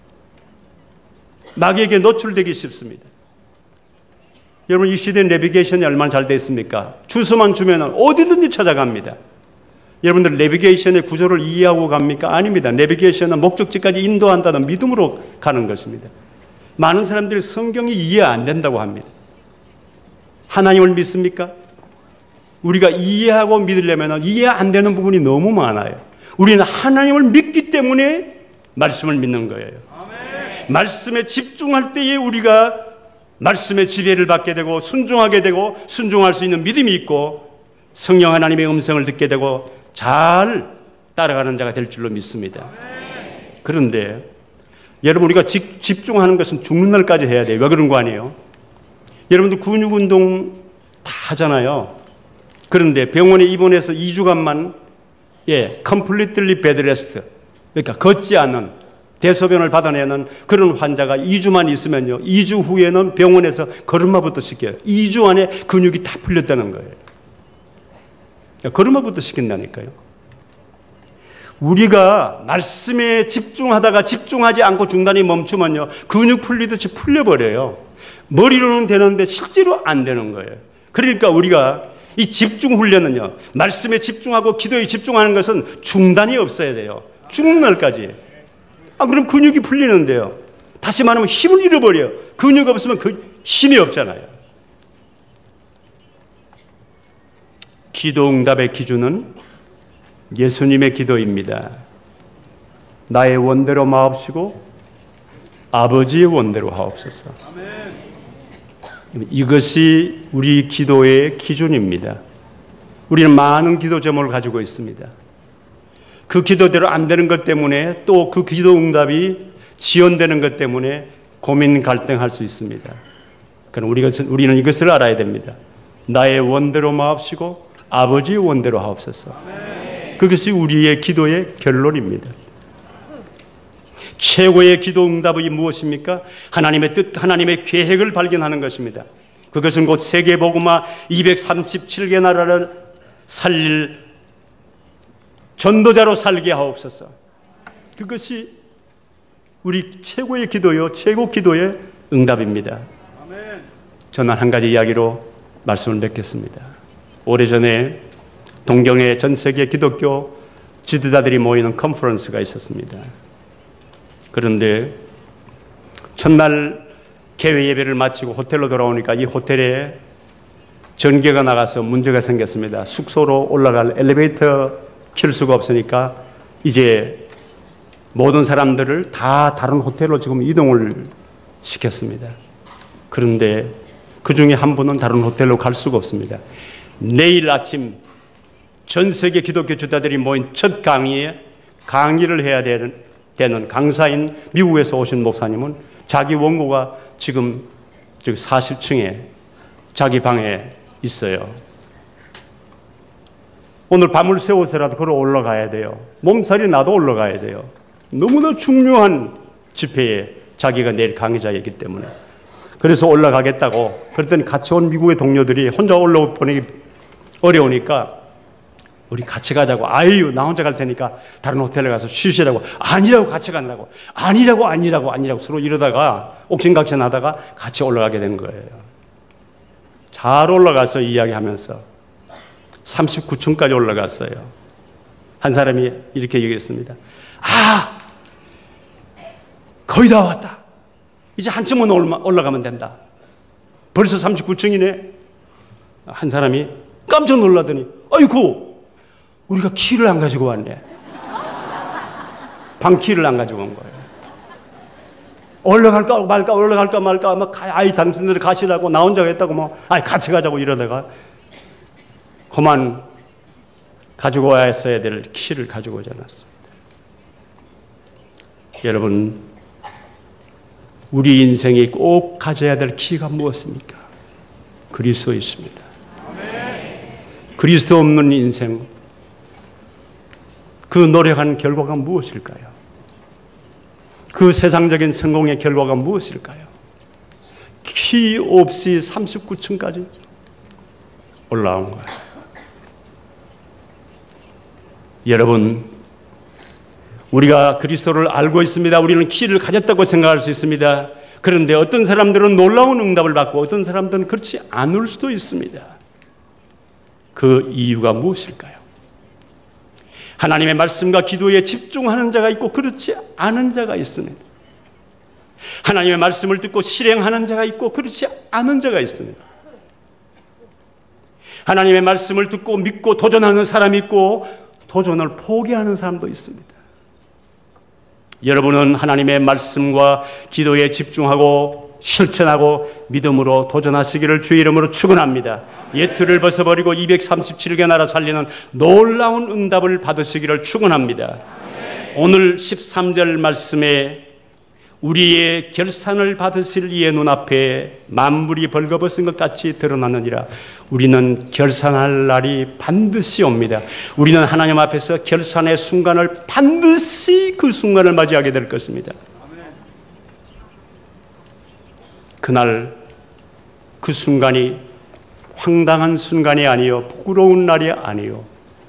마귀에게 노출되기 쉽습니다. 여러분, 이 시대의 내비게이션이 얼마나 잘 되어 있습니까? 주소만 주면 어디든지 찾아갑니다. 여러분들 내비게이션의 구조를 이해하고 갑니까? 아닙니다. 내비게이션은 목적지까지 인도한다는 믿음으로 가는 것입니다. 많은 사람들이 성경이 이해 안 된다고 합니다. 하나님을 믿습니까? 우리가 이해하고 믿으려면 이해 안 되는 부분이 너무 많아요. 우리는 하나님을 믿기 때문에 말씀을 믿는 거예요. 아멘. 말씀에 집중할 때에 우리가 말씀의 지배를 받게 되고 순종하게 되고 순종할 수 있는 믿음이 있고 성령 하나님의 음성을 듣게 되고 잘 따라가는 자가 될 줄로 믿습니다. 아멘. 그런데 여러분, 우리가 집, 집중하는 것은 죽는 날까지 해야 돼요. 왜 그런 거 아니에요? 여러분들 근육 운동 다 하잖아요. 그런데 병원에 입원해서 이 주간만 예, completely bed rest, 그러니까 걷지 않는, 대소변을 받아내는 그런 환자가 이 주만 있으면요, 이 주 후에는 병원에서 걸음마부터 시켜요. 이 주 안에 근육이 다 풀렸다는 거예요. 걸음마부터 시킨다니까요. 우리가 말씀에 집중하다가 집중하지 않고 중단이 멈추면요, 근육 풀리듯이 풀려버려요. 머리로는 되는데 실제로 안 되는 거예요. 그러니까 우리가 이 집중 훈련은요, 말씀에 집중하고 기도에 집중하는 것은 중단이 없어야 돼요. 죽는 날까지. 아, 그럼 근육이 풀리는데요. 다시 말하면 힘을 잃어버려요. 근육 없으면 그 힘이 없잖아요. 기도 응답의 기준은 예수님의 기도입니다. 나의 원대로 마옵시고 아버지의 원대로 하옵소서. 이것이 우리 기도의 기준입니다. 우리는 많은 기도 제목을 가지고 있습니다. 그 기도대로 안 되는 것 때문에 또 그 기도 응답이 지연되는 것 때문에 고민 갈등할 수 있습니다. 그럼 우리가, 우리는 이것을 알아야 됩니다. 나의 원대로 마옵시고 아버지의 원대로 하옵소서. 그것이 우리의 기도의 결론입니다. 최고의 기도 응답이 무엇입니까? 하나님의 뜻, 하나님의 계획을 발견하는 것입니다. 그것은 곧 세계복음화 이백삼십칠 개 나라를 살릴 전도자로 살게 하옵소서. 그것이 우리 최고의 기도요, 최고 기도의 응답입니다. 저는 한 가지 이야기로 말씀을 맺겠습니다. 오래전에 동경에 전 세계 기독교 지도자들이 모이는 컨퍼런스가 있었습니다. 그런데 첫날 개회 예배를 마치고 호텔로 돌아오니까 이 호텔에 전기가 나가서 문제가 생겼습니다. 숙소로 올라갈 엘리베이터 킬 수가 없으니까 이제 모든 사람들을 다 다른 호텔로 지금 이동을 시켰습니다. 그런데 그 중에 한 분은 다른 호텔로 갈 수가 없습니다. 내일 아침 전 세계 기독교 지도자들이 모인 첫 강의에 강의를 해야 되는, 되는 강사인 미국에서 오신 목사님은 자기 원고가 지금 사십 층에 자기 방에 있어요. 오늘 밤을 새워서라도 걸어 올라가야 돼요. 몸살이 나도 올라가야 돼요. 너무나 중요한 집회에 자기가 내일 강의자이기 때문에. 그래서 올라가겠다고. 그랬더니 같이 온 미국의 동료들이 혼자 올라보내기 어려우니까 우리 같이 가자고. 아유, 나 혼자 갈 테니까 다른 호텔에 가서 쉬시라고. 아니라고, 같이 간다고. 아니라고, 아니라고, 아니라고 서로 이러다가 옥신각신 하다가 같이 올라가게 된 거예요. 잘 올라가서 이야기하면서 삼십구 층까지 올라갔어요. 한 사람이 이렇게 얘기했습니다. 아, 거의 다 왔다. 이제 한층만 올라가면 된다. 벌써 삼십구 층이네. 한 사람이 깜짝 놀라더니, 아이고, 우리가 키를 안 가지고 왔네. 방 키를 안 가지고 온 거예요. 올라갈까 말까, 올라갈까 말까, 막, 아이, 당신들 가시라고, 나 혼자 했다고, 뭐, 아이, 같이 가자고 이러다가, 그만 가지고 와야 될 키를 가지고 오지 않았습니다. 여러분, 우리 인생이 꼭 가져야 될 키가 무엇입니까? 그리스도 있습니다. 그리스도 없는 인생, 그 노력한 결과가 무엇일까요? 그 세상적인 성공의 결과가 무엇일까요? 키 없이 삼십구 층까지 올라온 거예요. 여러분, 우리가 그리스도를 알고 있습니다. 우리는 키를 가졌다고 생각할 수 있습니다. 그런데 어떤 사람들은 놀라운 응답을 받고 어떤 사람들은 그렇지 않을 수도 있습니다. 그 이유가 무엇일까요? 하나님의 말씀과 기도에 집중하는 자가 있고 그렇지 않은 자가 있습니다. 하나님의 말씀을 듣고 실행하는 자가 있고 그렇지 않은 자가 있습니다. 하나님의 말씀을 듣고 믿고 도전하는 사람이 있고 도전을 포기하는 사람도 있습니다. 여러분은 하나님의 말씀과 기도에 집중하고 실천하고 믿음으로 도전하시기를 주의 이름으로 축원합니다. 예틀을 벗어버리고 이백삼십칠 개 나라 살리는 놀라운 응답을 받으시기를 축원합니다. 오늘 십삼 절 말씀에 우리의 결산을 받으실 이의 눈앞에 만물이 벌거벗은 것 같이 드러나느니라. 우리는 결산할 날이 반드시 옵니다. 우리는 하나님 앞에서 결산의 순간을 반드시 그 순간을 맞이하게 될 것입니다. 그날 그 순간이 황당한 순간이 아니요 부끄러운 날이 아니요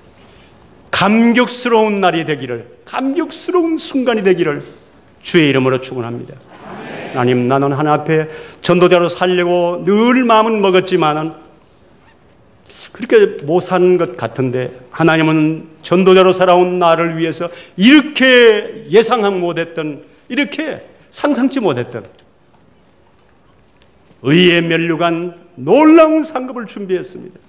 감격스러운 날이 되기를, 감격스러운 순간이 되기를 주의 이름으로 축원합니다. 하나님, 나는 하나님 앞에 전도자로 살려고 늘 마음은 먹었지만은 그렇게 못 사는 것 같은데 하나님은 전도자로 살아온 나를 위해서 이렇게 예상하지 못했던, 이렇게 상상치 못했던 의에 면류관 놀라운 상급을 준비했습니다.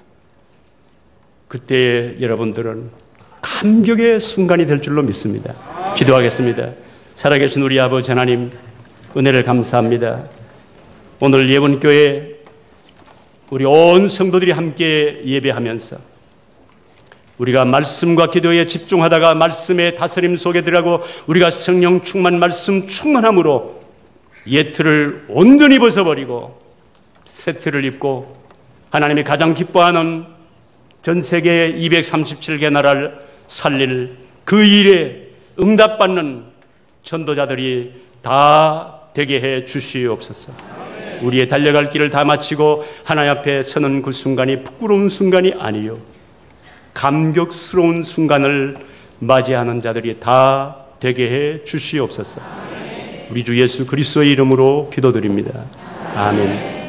그때 여러분들은 감격의 순간이 될 줄로 믿습니다. 기도하겠습니다. 살아계신 우리 아버지 하나님, 은혜를 감사합니다. 오늘 예원교회 우리 온 성도들이 함께 예배하면서 우리가 말씀과 기도에 집중하다가 말씀의 다스림 속에 들어가고 우리가 성령 충만, 말씀 충만함으로 예틀을 온전히 벗어버리고 새 틀을 입고 하나님이 가장 기뻐하는 전 세계 이백삼십칠 개 나라를 살릴 그 일에 응답받는 전도자들이 다 되게 해 주시옵소서. 우리의 달려갈 길을 다 마치고 하나님 앞에 서는 그 순간이 부끄러운 순간이 아니요 감격스러운 순간을 맞이하는 자들이 다 되게 해 주시옵소서. 우리 주 예수 그리스도의 이름으로 기도드립니다. 아멘.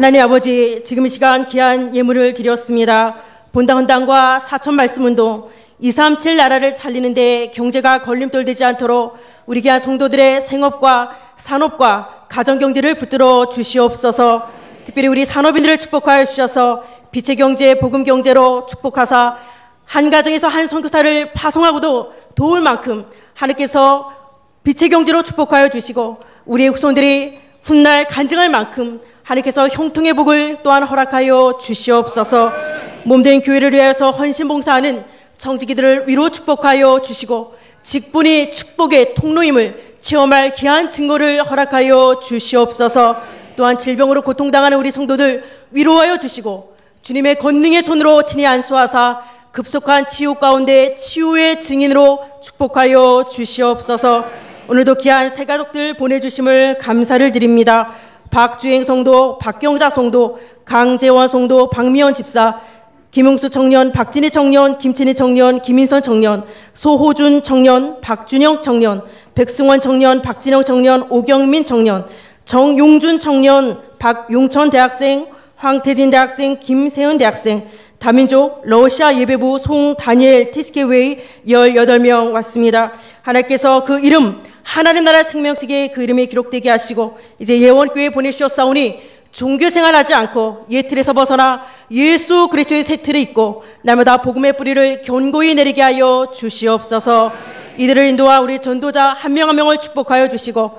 하나님 아버지, 지금 이 시간 귀한 예물을 드렸습니다. 본당 헌당과 사천 말씀 운동, 이삼칠 나라를 살리는 데 경제가 걸림돌 되지 않도록 우리 귀한 성도들의 생업과 산업과 가정경제를 붙들어 주시옵소서. 특별히 우리 산업인들을 축복하여 주셔서 빛의 경제, 복음 경제로 축복하사 한 가정에서 한 선교사를 파송하고도 도울 만큼 하나님께서 빛의 경제로 축복하여 주시고, 우리의 후손들이 훗날 간증할 만큼 하나님께서 형통의 복을 또한 허락하여 주시옵소서. 몸된 교회를 위하여서 헌신봉사하는 청지기들을 위로 축복하여 주시고, 직분이 축복의 통로임을 체험할 귀한 증거를 허락하여 주시옵소서. 또한 질병으로 고통당하는 우리 성도들 위로하여 주시고, 주님의 권능의 손으로 친히 안수하사 급속한 치유 가운데 치유의 증인으로 축복하여 주시옵소서. 오늘도 귀한 새 가족들 보내주심을 감사를 드립니다. 박주행 성도, 박경자 성도, 강재원 성도, 박미연 집사, 김웅수 청년, 박진희 청년, 김친희 청년, 김인선 청년, 소호준 청년, 박준영 청년, 백승원 청년, 박진영 청년, 오경민 청년, 정용준 청년, 박용천 대학생, 황태진 대학생, 김세은 대학생, 다민족 러시아 예배부 송다니엘 티스케웨이 열여덟 명 왔습니다. 하나님께서 그 이름, 하나님 나라 생명책에 그 이름이 기록되게 하시고, 이제 예원교회 보내주셨사오니 종교생활하지 않고 옛 틀에서 벗어나 예수 그리스도의 새 틀을 잇고 날마다 복음의 뿌리를 견고히 내리게 하여 주시옵소서. 이들을 인도와 우리 전도자 한 명 한 명을 축복하여 주시고,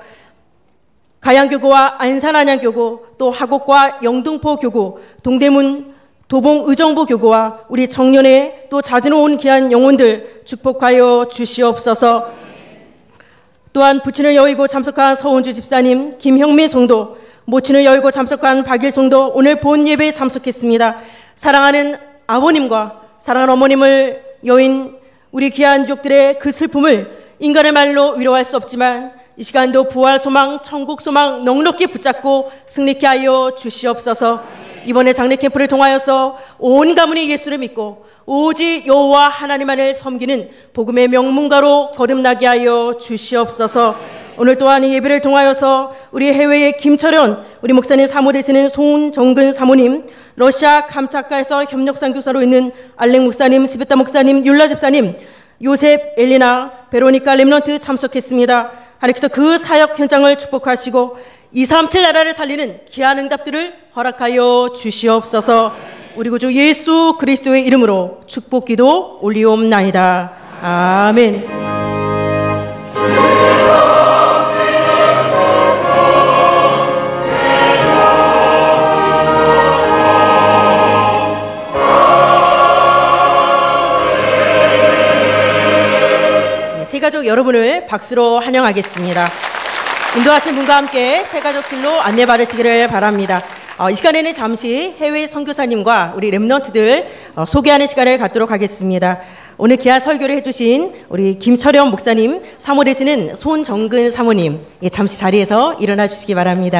가양교구와 안산안양교구, 또 하곡과 영등포교구, 동대문 도봉의정부 교구와 우리 청년회 또 자진으로 온 귀한 영혼들 축복하여 주시옵소서. 또한 부친을 여의고 참석한 서원주 집사님, 김형민 성도, 모친을 여의고 참석한 박일 성도, 오늘 본 예배에 참석했습니다. 사랑하는 아버님과 사랑하는 어머님을 여인 우리 귀한 족들의 그 슬픔을 인간의 말로 위로할 수 없지만 이 시간도 부활 소망, 천국 소망 넉넉히 붙잡고 승리케 하여 주시옵소서. 이번에 장례 캠프를 통하여서 온 가문이 예수를 믿고 오직 여호와 하나님만을 섬기는 복음의 명문가로 거듭나게 하여 주시옵소서. 오늘 또한 이 예배를 통하여서 우리 해외의 김철현 우리 목사님 사모 되시는 손정근 사모님, 러시아 감차카에서 협력선교사로 있는 알렉 목사님, 스베타 목사님, 율라 집사님, 요셉, 엘리나, 베로니카 렘넌트 참석했습니다. 하나님께서 그 사역 현장을 축복하시고 이삼칠 나라를 살리는 귀한 응답들을 허락하여 주시옵소서. 우리 구주 예수 그리스도의 이름으로 축복기도 올리옵나이다. 아멘. 새가족 여러분을 박수로 환영하겠습니다. 인도하신 분과 함께 새가족실로 안내받으시기를 바랍니다. 어, 이 시간에는 잠시 해외 선교사님과 우리 렘넌트들 어, 소개하는 시간을 갖도록 하겠습니다. 오늘 귀한 설교를 해주신 우리 김철현 목사님, 사모 되시는 손정근 사모님, 예, 잠시 자리에서 일어나 주시기 바랍니다.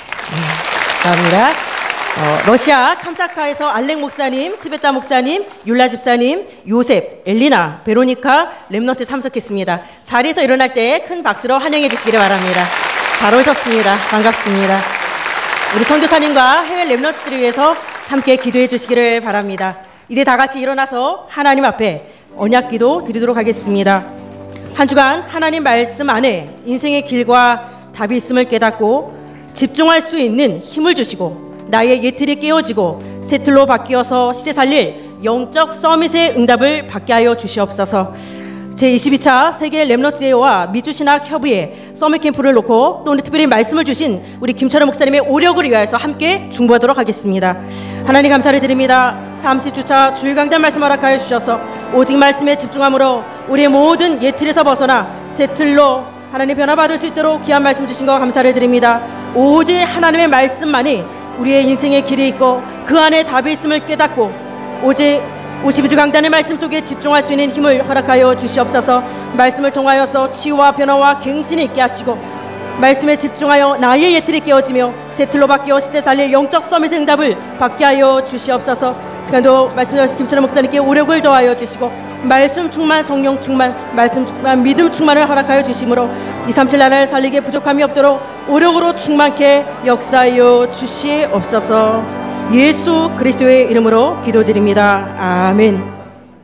네, 감사합니다. 어, 러시아 캄차카에서 알렉 목사님, 스베타 목사님, 율라 집사님, 요셉, 엘리나, 베로니카 렘넌트 참석했습니다. 자리에서 일어날 때 큰 박수로 환영해 주시기를 바랍니다. 잘 오셨습니다. 반갑습니다. 우리 선교사님과 해외 렘넌트들을 위해서 함께 기도해 주시기를 바랍니다. 이제 다 같이 일어나서 하나님 앞에 언약기도 드리도록 하겠습니다. 한 주간 하나님 말씀 안에 인생의 길과 답이 있음을 깨닫고 집중할 수 있는 힘을 주시고 나의 옛틀이 깨어지고 새 틀로 바뀌어서 시대 살릴 영적 서밋의 응답을 받게 하여 주시옵소서. 제이십이 차 세계 렘넌트 대회와 미주신학 협의회 서밋 캠프를 놓고 또 오늘 특별히 말씀을 주신 우리 김철현 목사님의 오력을 위하여서 함께 중보하도록 하겠습니다. 하나님 감사를 드립니다. 삼십 주차 주일 강단 말씀 허락하여 주셔서 오직 말씀에 집중함으로 우리의 모든 옛 틀에서 벗어나 새 틀로 하나님 변화받을 수 있도록 귀한 말씀 주신 거 감사를 드립니다. 오직 하나님의 말씀만이 우리의 인생의 길이 있고 그 안에 답이 있음을 깨닫고 오직 오십이 주 강단의 말씀 속에 집중할 수 있는 힘을 허락하여 주시옵소서. 말씀을 통하여서 치유와 변화와 갱신이 있게 하시고 말씀에 집중하여 나의 옛틀이 깨어지며 새 틀로 바뀌어 시대 살릴 영적 서밋의 응답을 받게 하여 주시옵소서. 시간도 말씀하신 김철현 목사님께 오력을 더하여 주시고 말씀 충만, 성령 충만, 말씀 충만, 믿음 충만을 허락하여 주심으로 이삼칠 나라를 살리기에 부족함이 없도록 오력으로 충만케 역사하여 주시옵소서. 예수 그리스도의 이름으로 기도드립니다. 아멘.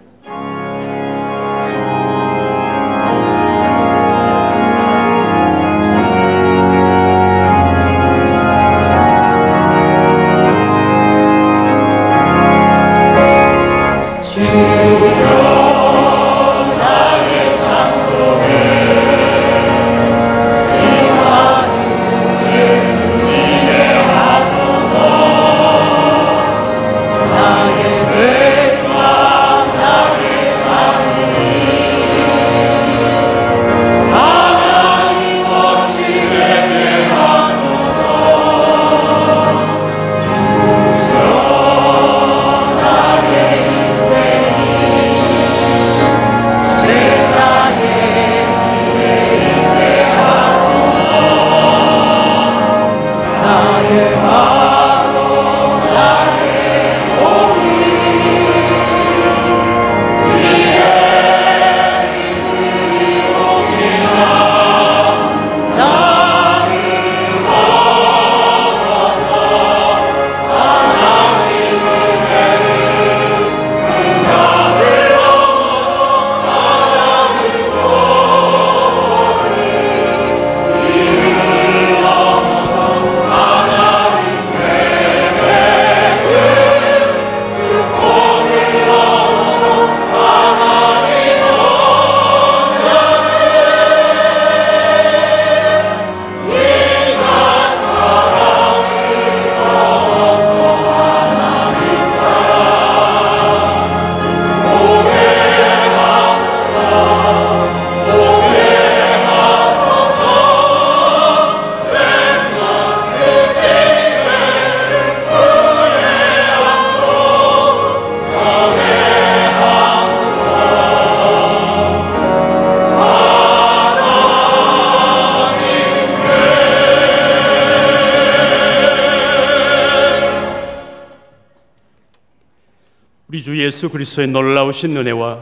우리 주 예수 그리스도의 놀라우신 은혜와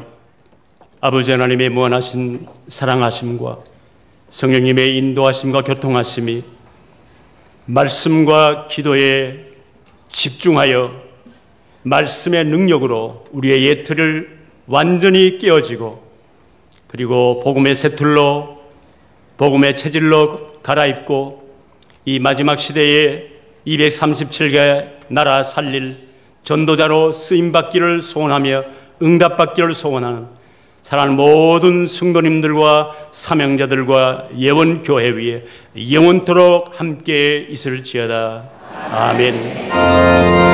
아버지 하나님의 무한하신 사랑하심과 성령님의 인도하심과 교통하심이 말씀과 기도에 집중하여 말씀의 능력으로 우리의 예틀을 완전히 깨어지고 그리고 복음의 새틀로 복음의 체질로 갈아입고 이 마지막 시대에 이백삼십칠 개 나라 살릴 전도자로 쓰임받기를 소원하며 응답받기를 소원하는 사랑하는 모든 성도님들과 사명자들과 예원교회 위에 영원토록 함께 있을지어다. 아멘.